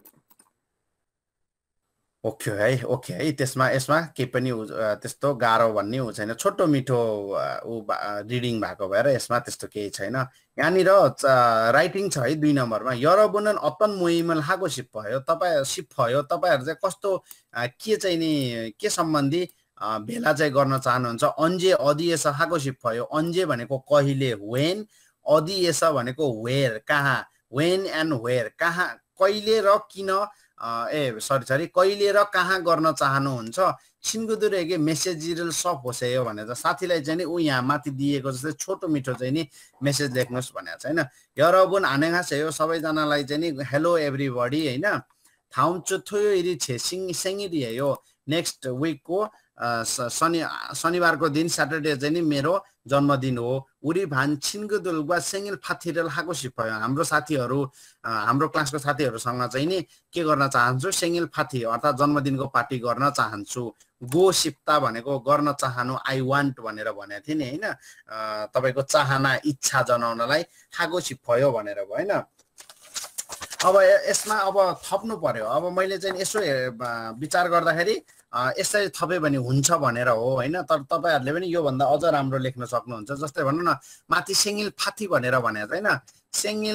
ओके है ओके है त्यसमा यसमा के पनि त्यस्तो गाह्रो भन्ने हो छैन छोटो मिठो रिडिङ भएको भएर यसमा त्यस्तो केही छैन यहाँनिर राइटिङ छ है दुई नम्बरमा यरबुनन अतन मोइमल हाको सिप भयो तपाई सिप भयो तपाईहरु चाहिँ कस्तो के चाहिँ नि के सम्बन्धी भेला चाहिँ गर्न चाहनुहुन्छ अन्जे अदिएस हाको सिप भयो अन्जे भनेको कहिले व्हेन अदिएस भनेको वेयर कहाँ व्हेन एन्ड वेयर कहाँ कहिले र किन ए सरी सरी कहिले र कहाँ गर्न चाहनुहुन्छ छिन्गुदुरेगे मेसेजिरल सब होसेयो भनेर साथीलाई चाहिँ नि उ यहाँ माथि दिएको जस्तै छोटो मिठो चाहिँ नि मेसेज लेख्नुस् भनेको छ हैन यरबुन आनेगा सेयो सबैजनालाई चाहिँ नि हेलो एभ्रीबडी हैन थाउचु थोयो इरि छेसिङ सेङिरि यो नेक्स्ट वीकको शनि शनिबारको दिन सैटरडे चाहिँ नि मेरो जन्मदिन हो उरी भान छिन्गुदुलवा सेंगिल फाथिरल हाको सिपायो हाम्रो साथीहरु हाम्रो क्लासको साथीहरुसँग चाहिँ नि के गर्न चाहन्छु सेंगिल फाथी अर्थात जन्मदिनको पार्टी गर्न चाहन्छु गो सिप्ता भनेको गर्न चाहनु आई वान्ट भनेर भनेको थिए नि हैन तपाईको चाहना इच्छा जनाउनलाई हाको सिपायो भनेर भयो हैन अब यसमा अब थप्नु पर्यो अब मैले चाहिँ यसो विचार गर्दाखेरि यसरी थपे भने हुन्छ भनेर हो हैन तर तपाईहरुले पनि यो भन्दा अझ राम्रो लेख्न सक्नुहुन्छ जस्तै भन्नु न माथि सेंगिल फाथी भनेर भनेको हैन सेंगिल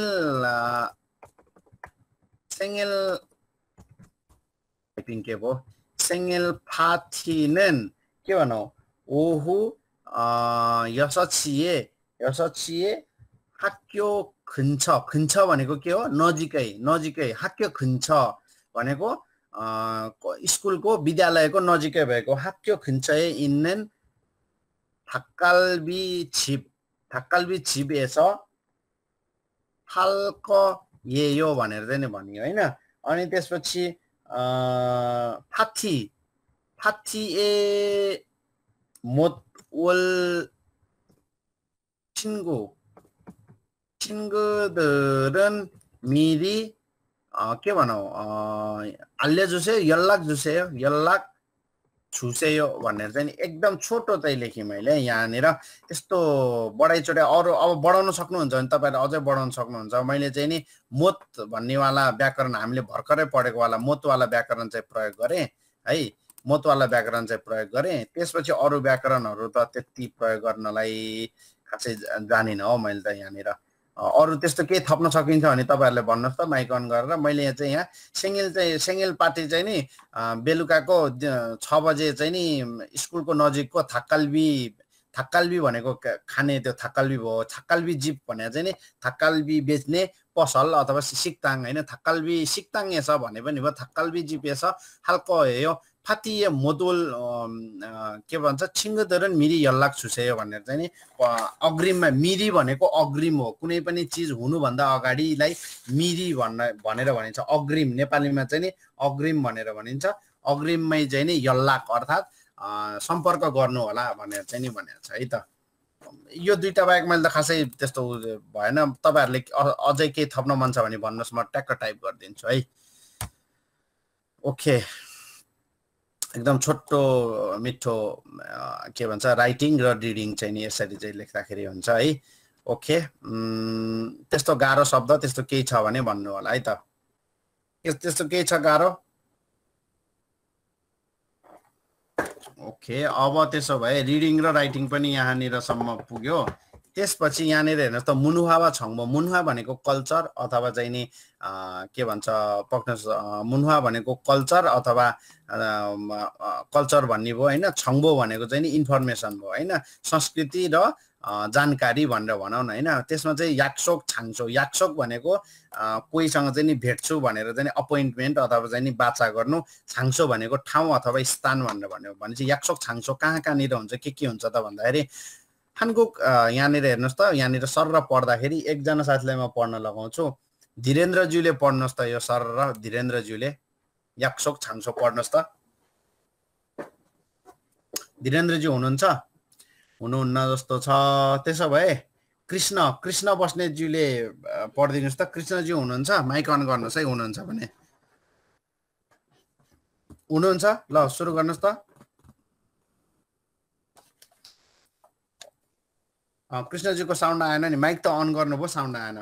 सेंगिल टाइपिङ के भो सेंगिल फाथिनन के भनौ ओहु यसचिए यसचिए हाक्यो खन्छ खन्छ भनेको के हो नजिकै नजिकै हाक्यो खन्छ भनेको स्कुलको विद्यालयको नजिकै भएको हाक्यो खिन्छए इन्नेन थाक्कालबी छिप थाक्कालबी छिप एस हाल्क ये यो भनेर चाहिँ नि भनियो हैन अनि त्यसपछि फाथी फाथी ए मोतवल 친구 친구들은 미리 어, के भनौ 알려주세요 연락 주세요 연락 주세요 भनेर चाहिँ एकदम छोटो चाहिँ लेखे मैले यहाँनिर यस्तो बढाइ चढाइ अरु अब बढाउन सक्नुहुन्छ भने तपाईहरुले अझै बढाउन सक्नुहुन्छ मैले चाहिँ नि मोत भन्ने वाला व्याकरण हामीले भर्खरै पढेको वाला मोत वाला व्याकरण चाहिँ प्रयोग गरे है मोतवाला व्याकरण चाहिँ प्रयोग गरेँ। त्यसपछि अरू व्याकरणहरू त त्यति प्रयोग गर्नलाई खासै जानिनँ हो मैले त यहाँनिर। अरू त्यस्तो केही थप्न सकिन्छ भने तपाईँहरूले भन्नुहोस् त माइक अन गरेर। मैले चाहिँ यहाँ सेङ्गेल चाहिँ सेङ्गेल पार्टी चाहिँ नि बेलुकाको छ बजे चाहिँ नि स्कुलको नजिकको थक्कालबी थक्कालबी भनेको खाने त्यो थक्कालबी भयो। थक्कालबी जिप भने चाहिँ नि थक्कालबी बेच्ने पसल अथवा सिक्ताङ होइन, थक्कालबी सिक्ताङ एस भने पनि भयो, थक्कालबी जिप एस हल्को हेयो फातिए मोदोल के भन्छ छिङ्गदरन मिरी यल्लाक छुसेयो भनेर चाहिँ नि अग्रिममा मिरी भनेको अग्रिम हो। कुनै पनि चिज हुनुभन्दा अगाडिलाई मिरी भन्न भनेर भनिन्छ। अग्रिम नेपालीमा चाहिँ नि अग्रिम भनेर भनिन्छ। अग्रिममै चाहिँ नि यल्लाक अर्थात् सम्पर्क गर्नु होला भनेर चाहिँ नि भनेको छ है त। यो दुईटा बाहेक मैले त खासै त्यस्तो भएन। तपाईँहरूले अझै केही थप्न मन छ भने भन्नुहोस्, म ट्याक्क टाइप गरिदिन्छु है। ओके, एकदम छोटो मिठो के भन्छ राइटिङ र रिडिङ चाहिँ नि यसरी चाहिँ लेख्दाखेरि हुन्छ है। ओके, त्यस्तो गाह्रो शब्द त्यस्तो केही छ भने भन्नु होला है त। त्यस्तो केही छ गाह्रो? ओके, अब त्यसो भए रिडिङ र राइटिङ पनि यहाँनिरसम्म पुग्यो। त्यसपछि यहाँनिर हेर्नुहोस् त मुनुहा वा छङ्बो। मुनुहा भनेको कल्चर अथवा चाहिँ नि के भन्छ पक्नुहोस्, मुनुहा भनेको कल्चर अथवा कल्चर भन्ने भयो होइन। छङ्बो भनेको चाहिँ नि इन्फर्मेसन भयो होइन, संस्कृति र जानकारी भनेर भनौँ न होइन। त्यसमा चाहिँ याक्सोक छाङसो, याक्सोक भनेको कोहीसँग चाहिँ नि भेट्छु भनेर चाहिँ अपोइन्टमेन्ट अथवा चाहिँ नि बाचा गर्नु। छाङसो भनेको ठाउँ अथवा स्थान भनेर भन्यो भने चाहिँ याक्सोक छाङसो कहाँ कहाँनिर हुन्छ, के के हुन्छ त भन्दाखेरि हानगुक यहाँनिर हेर्नुहोस् त। यहाँनिर सर र पढ्दाखेरि एकजना साथीलाई म पढ्न लगाउँछु। धीरेन्द्रज्यूले पढ्नुहोस् त यो सर र धीरेन्द्रज्यूले याक्सोक छाङसो पढ्नुहोस् त। धीरेन्द्रज्यू हुनुहुन्छ? हुनुहुन्न जस्तो छ। त्यसो भए कृष्ण कृष्ण बस्नेतज्यूले पढिदिनुहोस् त। कृष्णज्यू हुनुहुन्छ? माइक अन गर्नुहोस् है हुनुहुन्छ भने। हुनुहुन्छ? ल सुरु गर्नुहोस् त। कृष्णज्यूको साउन्ड आएन नि, माइक त अन गर्नुभयो, साउन्ड आएन।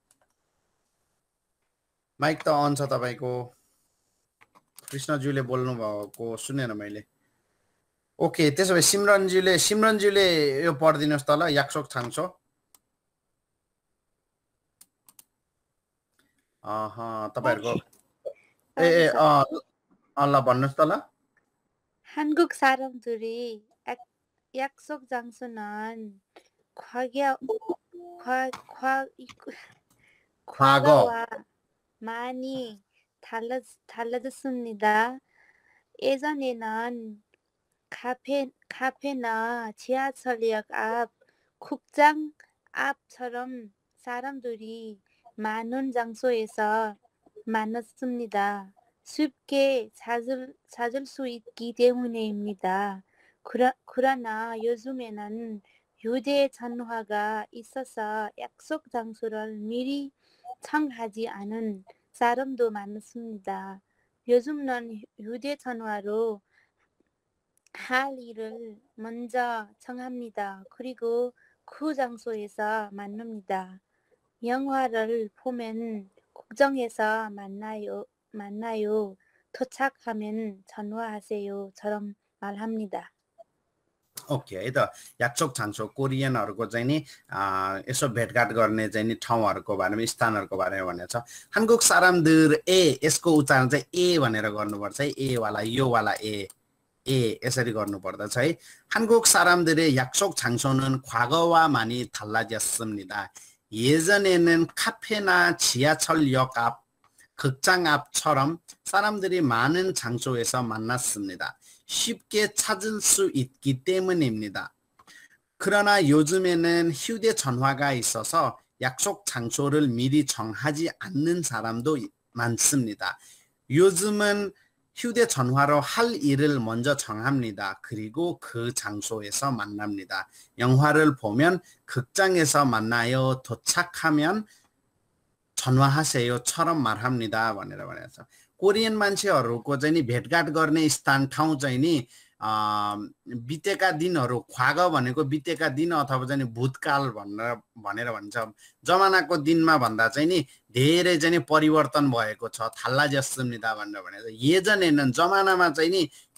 माइक त अन छ तपाईँको। कृष्णज्यूले बोल्नु भएको सुनेन मैले। ओके, त्यसो भए सिमरनज्यूले सिमरनज्यूले यो पढिदिनुहोस् त ल याक्सोक छाङसो। अह तपाईँहरूको ए ए अँ ल भन्नुहोस् त ल। 한국 사람들이 약속 장소는 과거 과, 과, 과거와 많이 달라, 달라졌습니다. 예전에는 카페, 카페나 지하철역 앞, 국장 앞처럼 사람들이 많은 장소에서 만났습니다. 쉽게 찾을, 찾을 수 있기 때문입니다. 그러, 그러나 요즘에는 휴대전화가 있어서 약속 장소를 미리 청하지 않은 사람도 많습니다. 요즘은 휴대전화로 할 일을 먼저 정합니다. 그리고 그 장소에서 만납니다. 영화를 보면 국정에서 만나요. 만나요. 도착하면 전화하세요.처럼 말합니다. ओके है त। याक्सोक छाङसो कोरियनहरूको चाहिँ नि यसो भेटघाट गर्ने चाहिँ नि ठाउँहरूको बारेमा स्थानहरूको बारेमा भनेको छ। हानगुक सारामदुर ए, यसको उच्चारण चाहिँ ए भनेर गर्नुपर्छ है। ए वाला यो वाला ए ए यसरी गर्नुपर्दछ है। 한국 사람들의 약속 장소는 과거와 많이 달라졌습니다. 예전에는 카페나 지하철역 앞, 극장 앞처럼 사람들이 많은 장소에서 만났습니다. 쉽게 찾을 수 있기 때문입니다. 그러나 요즘에는 휴대전화가 있어서 약속 장소를 미리 정하지 않는 사람도 많습니다. 요즘은 휴대전화로 할 일을 먼저 정합니다. 그리고 그 장소에서 만납니다. 영화를 보면 극장에서 만나요. 도착하면 전화하세요처럼 말합니다. भनेर भनेको छ। कोरियन मान्छेहरूको चाहिँ नि भेटघाट गर्ने स्थान ठाउँ चाहिँ नि बितेका दिनहरू, ख्वाग भनेको बितेका दिन अथवा चाहिँ भूतकाल भनेर भनेर भन्छ। जमानाको दिनमा भन्दा चाहिँ नि धेरै चाहिँ नि परिवर्तन भएको छ। थाल्ला जस्मिदा भनेर भनेको छ। येजनेनन जमानामा चाहिँ नि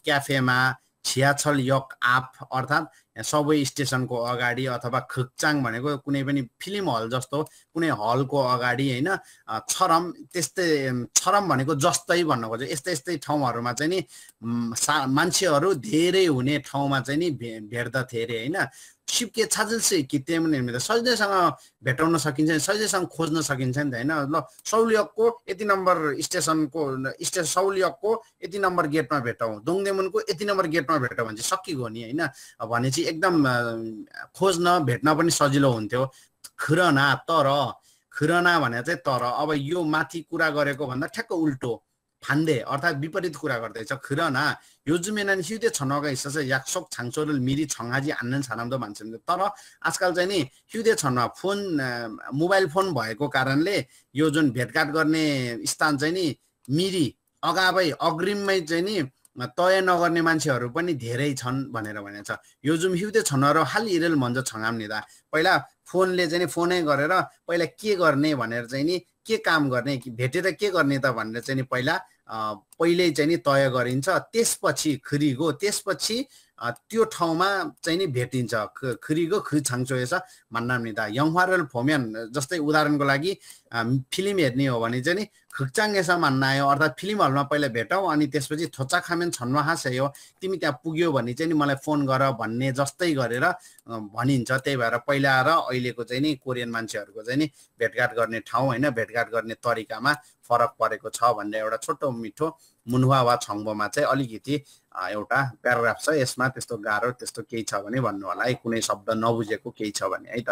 क्याफेमा, 지하철역 앞 अर्थात् सबवे स्टेसनको अगाडि अथवा खिक्चाङ भनेको कुनै पनि फिल्म हल जस्तो कुनै हलको अगाडि हैन छरम त्यस्तै छरम भनेको जस्तै भन्न खोजे यस्तै यस्तै ठाउँहरुमा चाहिँ नि मान्छेहरु धेरै हुने ठाउँमा चाहिँ नि भेट्दथे रे हैन 쉽게 찾을 수 있기 때문입니다. सजिलैसँग भेटाउन सकिन्छ सजिलैसँग खोज्न सकिन्छ नि त हैन ल सौलियकको यति नम्बर स्टेसनको स्टेसन सौलियकको यति नम्बर गेटमा भेटौं दोङदेमुनको यति नम्बर गेटमा भेटौं भने चाहिँ सकिगयो नि हैन भने चाहिँ एकदम खोज्न भेट्न पनि सजिलो हुन्थ्यो खरना तर खरना भने चाहिँ तर अब यो माथि कुरा गरेको भन्दा ठ्याक्क उल्टो 반대 अर्थात् विपरीत कुरा गर्दैछ 그러나 요즘에는 휴대전화가 있어서 약속 장소를 미리 정하지 않는 사람도 많습니다. तर आजकल चाहिँ नि 휴대전화 फोन मोबाइल फोन भएको कारणले यो जुन भेटघाट गर्ने स्थान चाहिँ नि मिरी अगावै अग्रिममै चाहिँ नि तय नगर्ने मान्छेहरु पनि धेरै छन् भनेर भनेछ 요즘 휴대전화로 할 일을 먼저 정합니다. पहिला फोनले चाहिँ नि फोनै गरेर पहिला के गर्ने भनेर चाहिँ नि के काम गर्ने भेटेर के गर्ने त भनेर चाहिँ नि पहिला पहिले चाहिँ नि तय गरिन्छ त्यसपछि खरिगो त्यसपछि त्यो ठाउँमा चाहिँ नि भेटिन्छ खरिगो 그 장소에서 만납니다. 영화를 보면 जस्तै उदाहरणको लागि फिल्म हेर्ने हो भने चाहिँ नि 극장에서 만나요 अर्थात् फिल्म हलमा पहिला भेटौं अनि त्यसपछि 도착하면 전화하세요 तिमी त्यहाँ पुग्यो भने चाहिँ नि मलाई फोन गर भन्ने जस्तै गरेर भनिन्छ त्यही भएर पहिला र अहिलेको चाहिँ नि कोरियन मान्छेहरुको चाहिँ नि भेटघाट गर्ने ठाउँ हैन भेटघाट गर्ने तरिकामा फरक परेको छ भन्ने एउटा छोटो मिठो मुन्हुवा वा छंगबोमा चाहिँ अलिकति एउटा प्याराग्राफ छ यसमा त्यस्तो गाह्रो त्यस्तो केही छ भने भन्नु होला है कुनै शब्द नबुझेको केही छ भने है त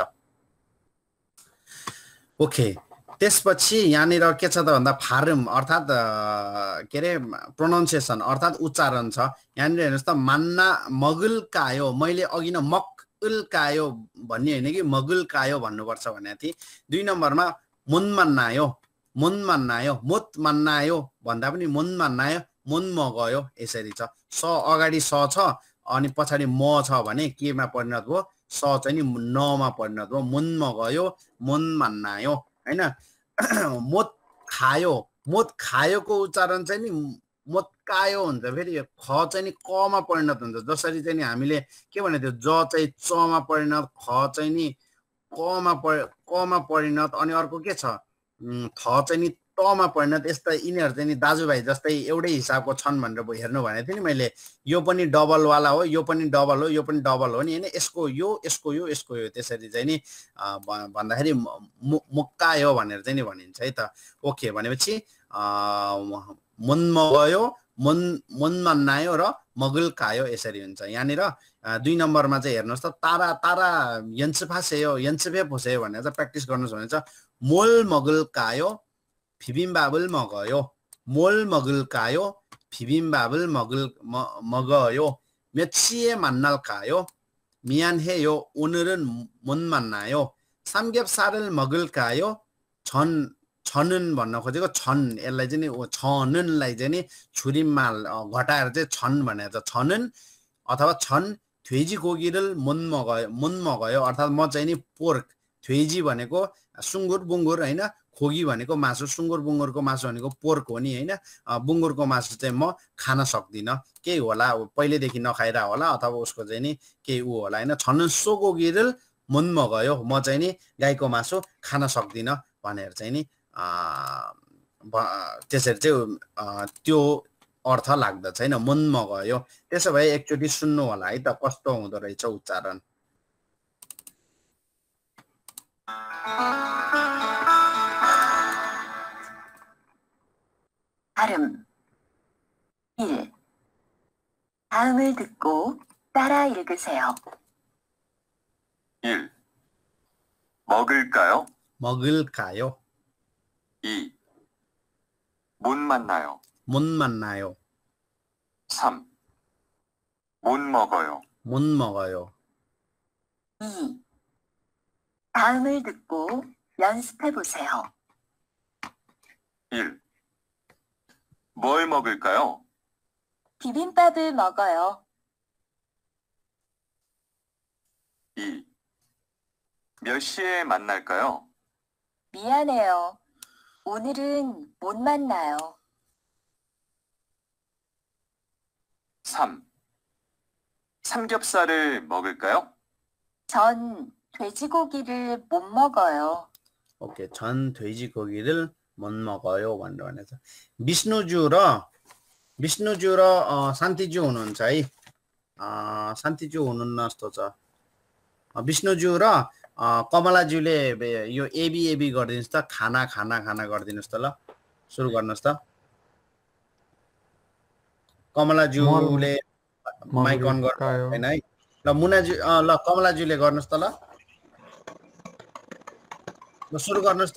ओके त्यसपछि यहाँनिर के छ त भन्दा फार्म अर्थात् के रे प्रोनाउन्सिएसन अर्थात् उच्चारण छ यहाँनिर हेर्नुस् त मान्ना मगल कायो मैले अघि न मकल कायो भन्ने हैन कि मगल कायो भन्नुपर्छ भनेको थिए दुई नम्बरमा मुन मन्नायो मुन मन्नायो मुत मन्नायो भन्दा पनि मुन मन्नायो मुन मगयो यसरी छ स अगाडि स छ अनि पछाडी म छ भने केमा परिणत भयो स चाहिँ नि न मा परिणत भयो मुन मगयो मुन मन्नायो हैन मोत खायो मोत खायोको उच्चारण चाहिँ नि मोत कायो हुन्छ फेरि ख चाहिँ नि क मा परिणत हुन्छ जसरी चाहिँ नि हामीले के भने त्यो ज चाहिँ च मा परिणत ख चाहिँ नि क मा क मा परिणत अनि अर्को के छ थ चाहिँ नि त मा परिणत यस्ता यिनीहरु चाहिँ नि दाजुभाइ जस्तै एउटै हिसाबको छन् भनेर हेर्नु भनेको थिए नि मैले यो पनि डबल वाला हो यो पनि डबल हो यो पनि डबल हो नि हैन यसको यो यसको यो यसको यो त्यसरी चाहिँ नि भन्दाखेरि मुक्कायो भनेर चाहिँ नि भनिन्छ है त ओके भनेपछि मुन मगयो मुन मुन मन्नायो र मगल कायो यसरी हुन्छ यहाँनिर दुई नम्बरमा चाहिँ हेर्नुस् त तारा तारा यन्सफासेयो यन्सफे फोसेयो भनेर चाहिँ प्र्याक्टिस गर्नुस् भने चाहिँ मोल मगल कायो 비빔밥을 먹어요. 뭘 먹을까요? 비빔밥을 먹을 먹, 먹어요. 몇 시에 만날까요? 미안해요. 오늘은 못 만나요. 삼겹살을 먹을까요? 전 전은 भन्न खोजेको छन् यसलाई चाहिँ नि छननलाई चाहिँ नि 줄임말 घटाएर चाहिँ छन् भनेको छ छनन अथवा छन् 돼지고기를 못 먹어요. 못 먹어요. अर्थात् म चाहिँ नि पोर्क 돼지 भनेको सुँगुर बुङ्गुर हैन खोगी भनेको मासु सुँगुर बुङ्गुरको मासु भनेको पोर्क हो नि हैन बुङ्गुरको मासु चाहिँ म खान सक्दिन केही होला पहिलेदेखि नखाइरा होला अथवा उसको चाहिँ नि केही उ होला हैन छन सोगोगिरल मन मगयो म चाहिँ नि गाईको मासु खान सक्दिन भनेर चाहिँ नि त्यसरी चाहिँ त्यो अर्थ लाग्दछ हैन मन मगयो त्यसो भए एकचोटी सुन्नु होला है त कस्तो हुँदो रहेछ उच्चारण 발음 일. 다음을 듣고 따라 읽으세요. 일. 먹을까요? 먹을까요? 이. 못 만나요. 못 만나요. 삼. 못 먹어요. 못 먹어요. 이. 다음을 듣고 연습해 보세요. 일. 뭘 먹을까요? 비빔밥을 먹어요. 이. 몇 시에 만날까요? 미안해요. 오늘은 못 만나요. 삼. 삼겹살을 먹을까요? 전 돼지고기를 못 먹어요. 오케이. 전 돼지고기를 못 먹어요 भनेर भनेको छ। विष्णुज्यू र विष्णुज्यू र शान्तिज्यू हुनुहुन्छ है। शान्तिज्यू हुनुहुन्न जस्तो छ। विष्णुज्यू र कमलाज्यूले यो एबी एबी गरिदिनुहोस् त। खाना खाना खाना गरिदिनुहोस् त ल। सुरु गर्नुहोस् त। कमलाज्यूले माइक अन गर्नु हैन है। ल मुनाज्यू ल कमलाज्यूले गर्नुहोस् त ल। ल सुरु गर्नुहोस् त।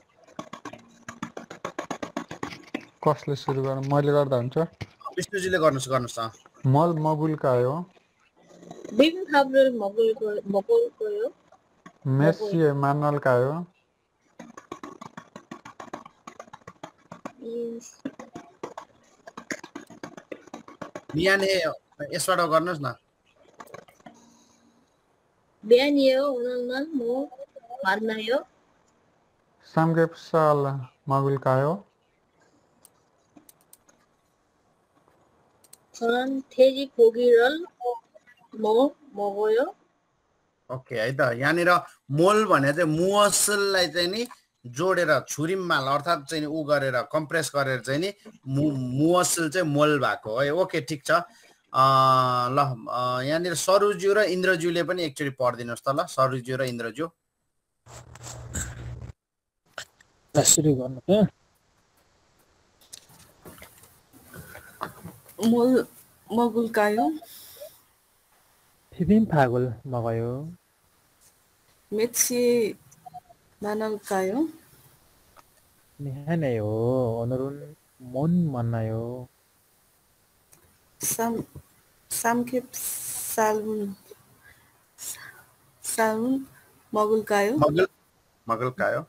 कसले सुरु गर्नु? मैले गर्दा हुन्छ? विष्णुजीले गर्नुहोस् गर्नुहोस् त। मल मगुल्कायो। बिबिन फाब्रेल मगुल मगुल्कायो। मेसी मानलकायो। बिहाने यसबाट गर्नुहोस् न। बिहानियो उनलन मो मार्नायो। 삼겹살 먹을까요? 저는 돼지고기를 먹 먹어요. ओके है त। यहाँनिर मोल भने चाहिँ मुअसललाई चाहिँ नि जोडेर छुरिममाल अर्थात चाहिँ उ गरेर कम्प्रेस गरेर चाहिँ नि मुअसल चाहिँ मोल भएको है। ओके ठीक छ। ल यहाँनिर सरुज्यू र इन्द्रज्यूले पनि एकचोटि पढिदिनुहोस् त ल। सरुज्यू र इन्द्रज्यू सुरु गर्नु त। 몰 먹을까요? 비빔밥을 먹어요. 며칠 만날까요? 미안해요. 오늘은 못 만나요. 삼 삼겹살은 쌀은 먹을까요? 먹을 먹을까요?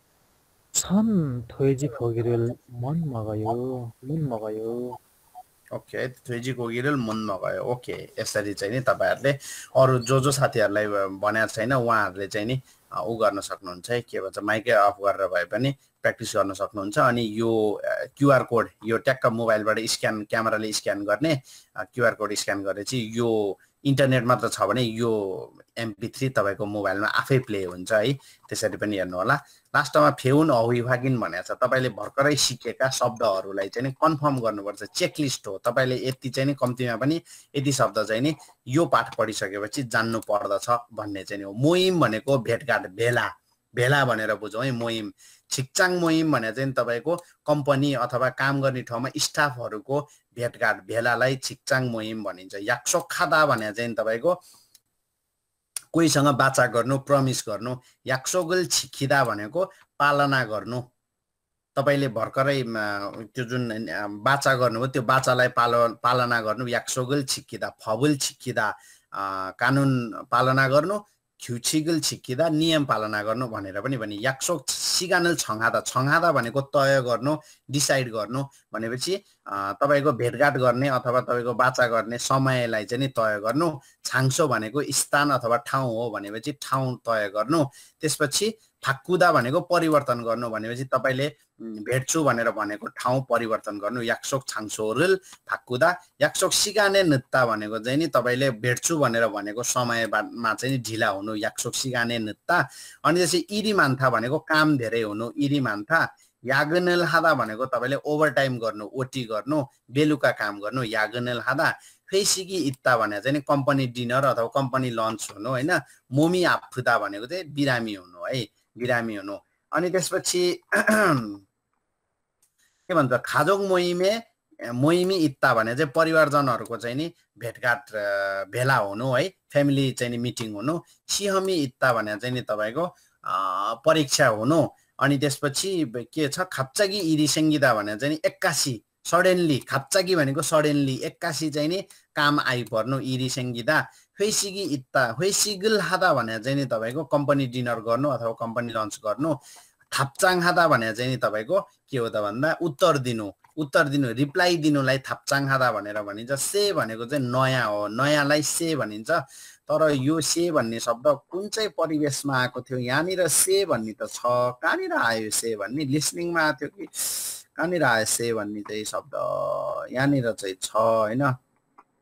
전 돼지고기를 못 먹어요. 못 먹어요. ओके 돼지고기를 못 먹어요। ओके यसरी चाहिँ नि तपाईहरुले अरु जो जो साथीहरुलाई भनेको छैन उहाँहरुले चाहिँ नि उ गर्न सक्नुहुन्छ है। के भन्छ माइकै अफ गरेर भए पनि प्र्याक्टिस गर्न सक्नुहुन्छ। अनि यो क्यूआर कोड यो ट्याक्क मोबाइलबाट स्क्यान क्यामेराले स्क्यान गर्ने क्यूआर कोड स्क्यान गरेपछि यो इन्टरनेट मात्र छ भने यो एमपी थ्री तपाईको मोबाइलमा आफै प्ले हुन्छ है। त्यसरी पनि हेर्नु होला। लास्टमा फेउन अहुइभागिन भनेको छ। तपाईले भर्खरै सिकेका शब्दहरुलाई चाहिँ नि कन्फर्म गर्नुपर्छ। चेकलिस्ट हो। तपाईले यति चाहिँ नि कम्तिमा पनि यति शब्द चाहिँ नि यो पाठ पढिसकेपछि जान्नु पर्दछ भन्ने चाहिँ हो। मोहिम भनेको भेटघाट भेला भेला भनेर बुझौँ है। मोहिम छिक्चाङ मोहिम भने चाहिँ तपाईको कम्पनी अथवा काम गर्ने ठाउँमा स्टाफहरुको भेटघाट भेलालाई छिक्चाङ मोहिम भनिन्छ। याक्सोखादा भने चाहिँ तपाईको कोहीसँग बाचा गर्नु प्रमिस गर्नु। याक्सोगल छिखिदा भनेको पालना गर्नु। तपाईले भर्खरै त्यो जुन बाचा गर्नुभयो त्यो बाचालाई पालना गर्नु याक्सोगल छिखिदा। फबुल छिखिदा कानुन पालना गर्नु। ख्युछिगल छिखिदा नियम पालना गर्नु भनेर पनि भनि। याक्सोक सिगानल छङहादा छङहादा भनेको तय गर्नु डिसाइड गर्नु भनेपछि तपाईको भेटघाट गर्ने अथवा तपाईको बाचा गर्ने समयलाई चाहिँ नि तय गर्नु। छाङसो भनेको स्थान अथवा ठाउँ हो भनेपछि ठाउँ तय गर्नु। त्यसपछि फाक्कुदा भनेको परिवर्तन गर्नु भनेपछि तपाईले भेट्छु भनेर भनेको ठाउँ परिवर्तन गर्नु। याक्सोक छाङसोरल फाक्कुदा। याक्सोक सिगाने नृत्ता भनेको चाहिँ नि तपाईले भेट्छु भनेर भनेको समयमा चाहिँ नि ढिला हुनु। याक्सोक सिगाने नृत्ता। अनि त्यसै इरी मान्था भनेको काम धेरै हुनु। इरी मान्था। यागनल हादा भनेको तपाईले ओभरटाइम गर्नु ओटी गर्नु बेलुका काम गर्नु यागनल हादा। फेसिगी इत्ता भने चाहिँ नि कम्पनी डिनर अथवा कम्पनी लन्च हुनु हैन। मोमी आफुदा भनेको चाहिँ बिरामी हुनु है। बिरामी हुनु। अनि त्यसपछि के भन्छ खाजोग मोहिमे मोहिमी इत्ता भने चाहिँ परिवारजनहरुको चाहिँ नि भेटघाट भेला हुनु है। फ्यामिली चाहिँ नि मिटिङ हुनु। सिहमी इत्ता भने चाहिँ नि तपाईको परीक्षा हुनु। अनि त्यसपछि के छ खाप्चागी इरी संगीता भने चाहिँ नि एक्कासी सडनली। खाप्चागी भनेको सडनली एक्कासी चाहिँ नि काम आइपर्नु इरी संगीता। फेसिगी इत्ता फेसिगल हादा भने चाहिँ नि तपाईको कम्पनी डिनर गर्नु अथवा कम्पनी लन्च गर्नु। थाप्चाङ हादा भने चाहिँ नि तपाईको के हो त भन्दा उत्तर दिनु उत्तर दिनु रिप्लाई दिनुलाई थाप्चाङ हादा भनेर भनिन्छ। से भनेको चाहिँ नयाँ हो। नयाँलाई से भनिन्छ। तर यो से भन्ने शब्द कुन चाहिँ परिवेशमा आएको थियो? यहाँनिर से भन्ने त छ। कहाँनिर आयो से भन्ने? लिसनिङमा आयो कि कहाँनिर आयो से भन्ने चाहिँ शब्द? यहाँनिर चाहिँ छ हैन।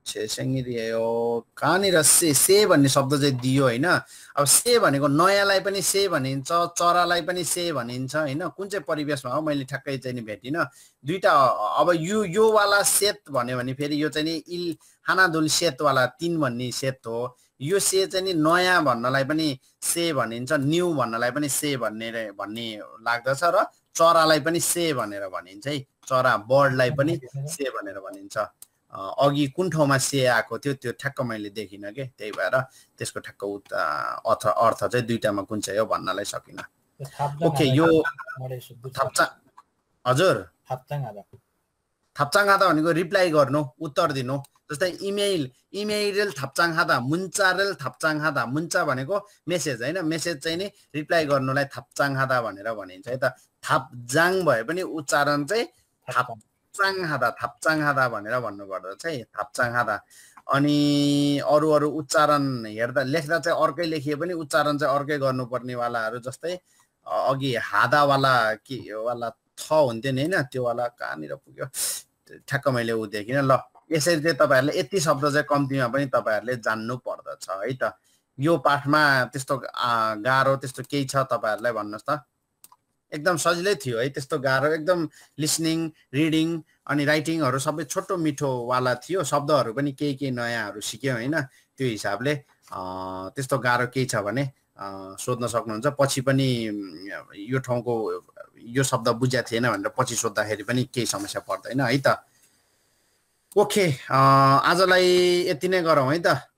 छेसेङ्गिरियो कहाँनिर से से भन्ने शब्द चाहिँ दियो होइन। अब से भनेको नयाँलाई पनि से भनिन्छ, चरालाई पनि से भनिन्छ होइन। कुन चाहिँ परिवेशमा हो मैले ठ्याक्कै चाहिँ नि भेटिनँ दुईटा। अब यो यो वाला सेत भन्यो भने फेरि यो चाहिँ नि इल हानादुल सेतवाला तिन भन्ने सेत हो। यो से चाहिँ नि नयाँ भन्नलाई पनि से भनिन्छ, न्यू भन्नलाई पनि से भन्ने भन्ने लाग्दछ र चरालाई पनि से भनेर भनिन्छ है। चरा बर्डलाई पनि से भनेर भनिन्छ। अघि कुन ठाउँमा से आएको थियो त्यो ठ्याक्क मैले देखिनँ के, त्यही भएर त्यसको ठ्याक्क अर्थ अर्थ चाहिँ दुईटामा कुन चाहिँ हो भन्नलाई सकिनँ। ओके यो थप्चा हजुर थप्चाङ हादा भनेको रिप्लाई गर्नु, उत्तर दिनु। जस्तै इमेल इमेल थप्चाङ हादा, मुन्चारेल थप्चाङ हादा। मुन्चा भनेको मेसेज होइन, मेसेज चाहिँ नि रिप्लाई गर्नुलाई थप्चाङ हादा भनेर भनिन्छ है त। थाप्जाङ भए पनि उच्चारण चाहिँ थाप्चाङ हादा थाप्चाङ हादा भनेर भन्नुपर्दछ है, थाप्चाङ हादा। अनि अरू अरू उच्चारण हेर्दा लेख्दा चाहिँ अर्कै लेखिए पनि उच्चारण चाहिँ अर्कै गर्नुपर्ने वालाहरू जस्तै अघि हादावाला के वाला थ हुन्थ्यो नि होइन, त्यो वाला कहाँनिर पुग्यो ठ्याक्क मैले ऊ देखिनँ। ल यसरी चाहिँ तपाईँहरूले यति शब्द चाहिँ कम्तीमा पनि तपाईँहरूले जान्नु पर्दछ है त। यो पाठमा त्यस्तो गाह्रो त्यस्तो केही छ तपाईँहरूलाई भन्नुहोस् त? एकदम सजिलै थियो है, त्यस्तो गाह्रो एकदम लिसनिङ रिडिङ अनि राइटिङहरू सबै छोटो मिठोवाला थियो। शब्दहरू पनि केही केही नयाँहरू सिक्यो होइन। त्यो हिसाबले त्यस्तो गाह्रो केही छ भने सोध्न सक्नुहुन्छ। पछि पनि यो ठाउँको यो शब्द बुझ्या थिएन भनेर पछि सोद्धाखेरि पनि केही समस्या पर्दैन है त। ओके आजलाई यति नै गरौँ है त।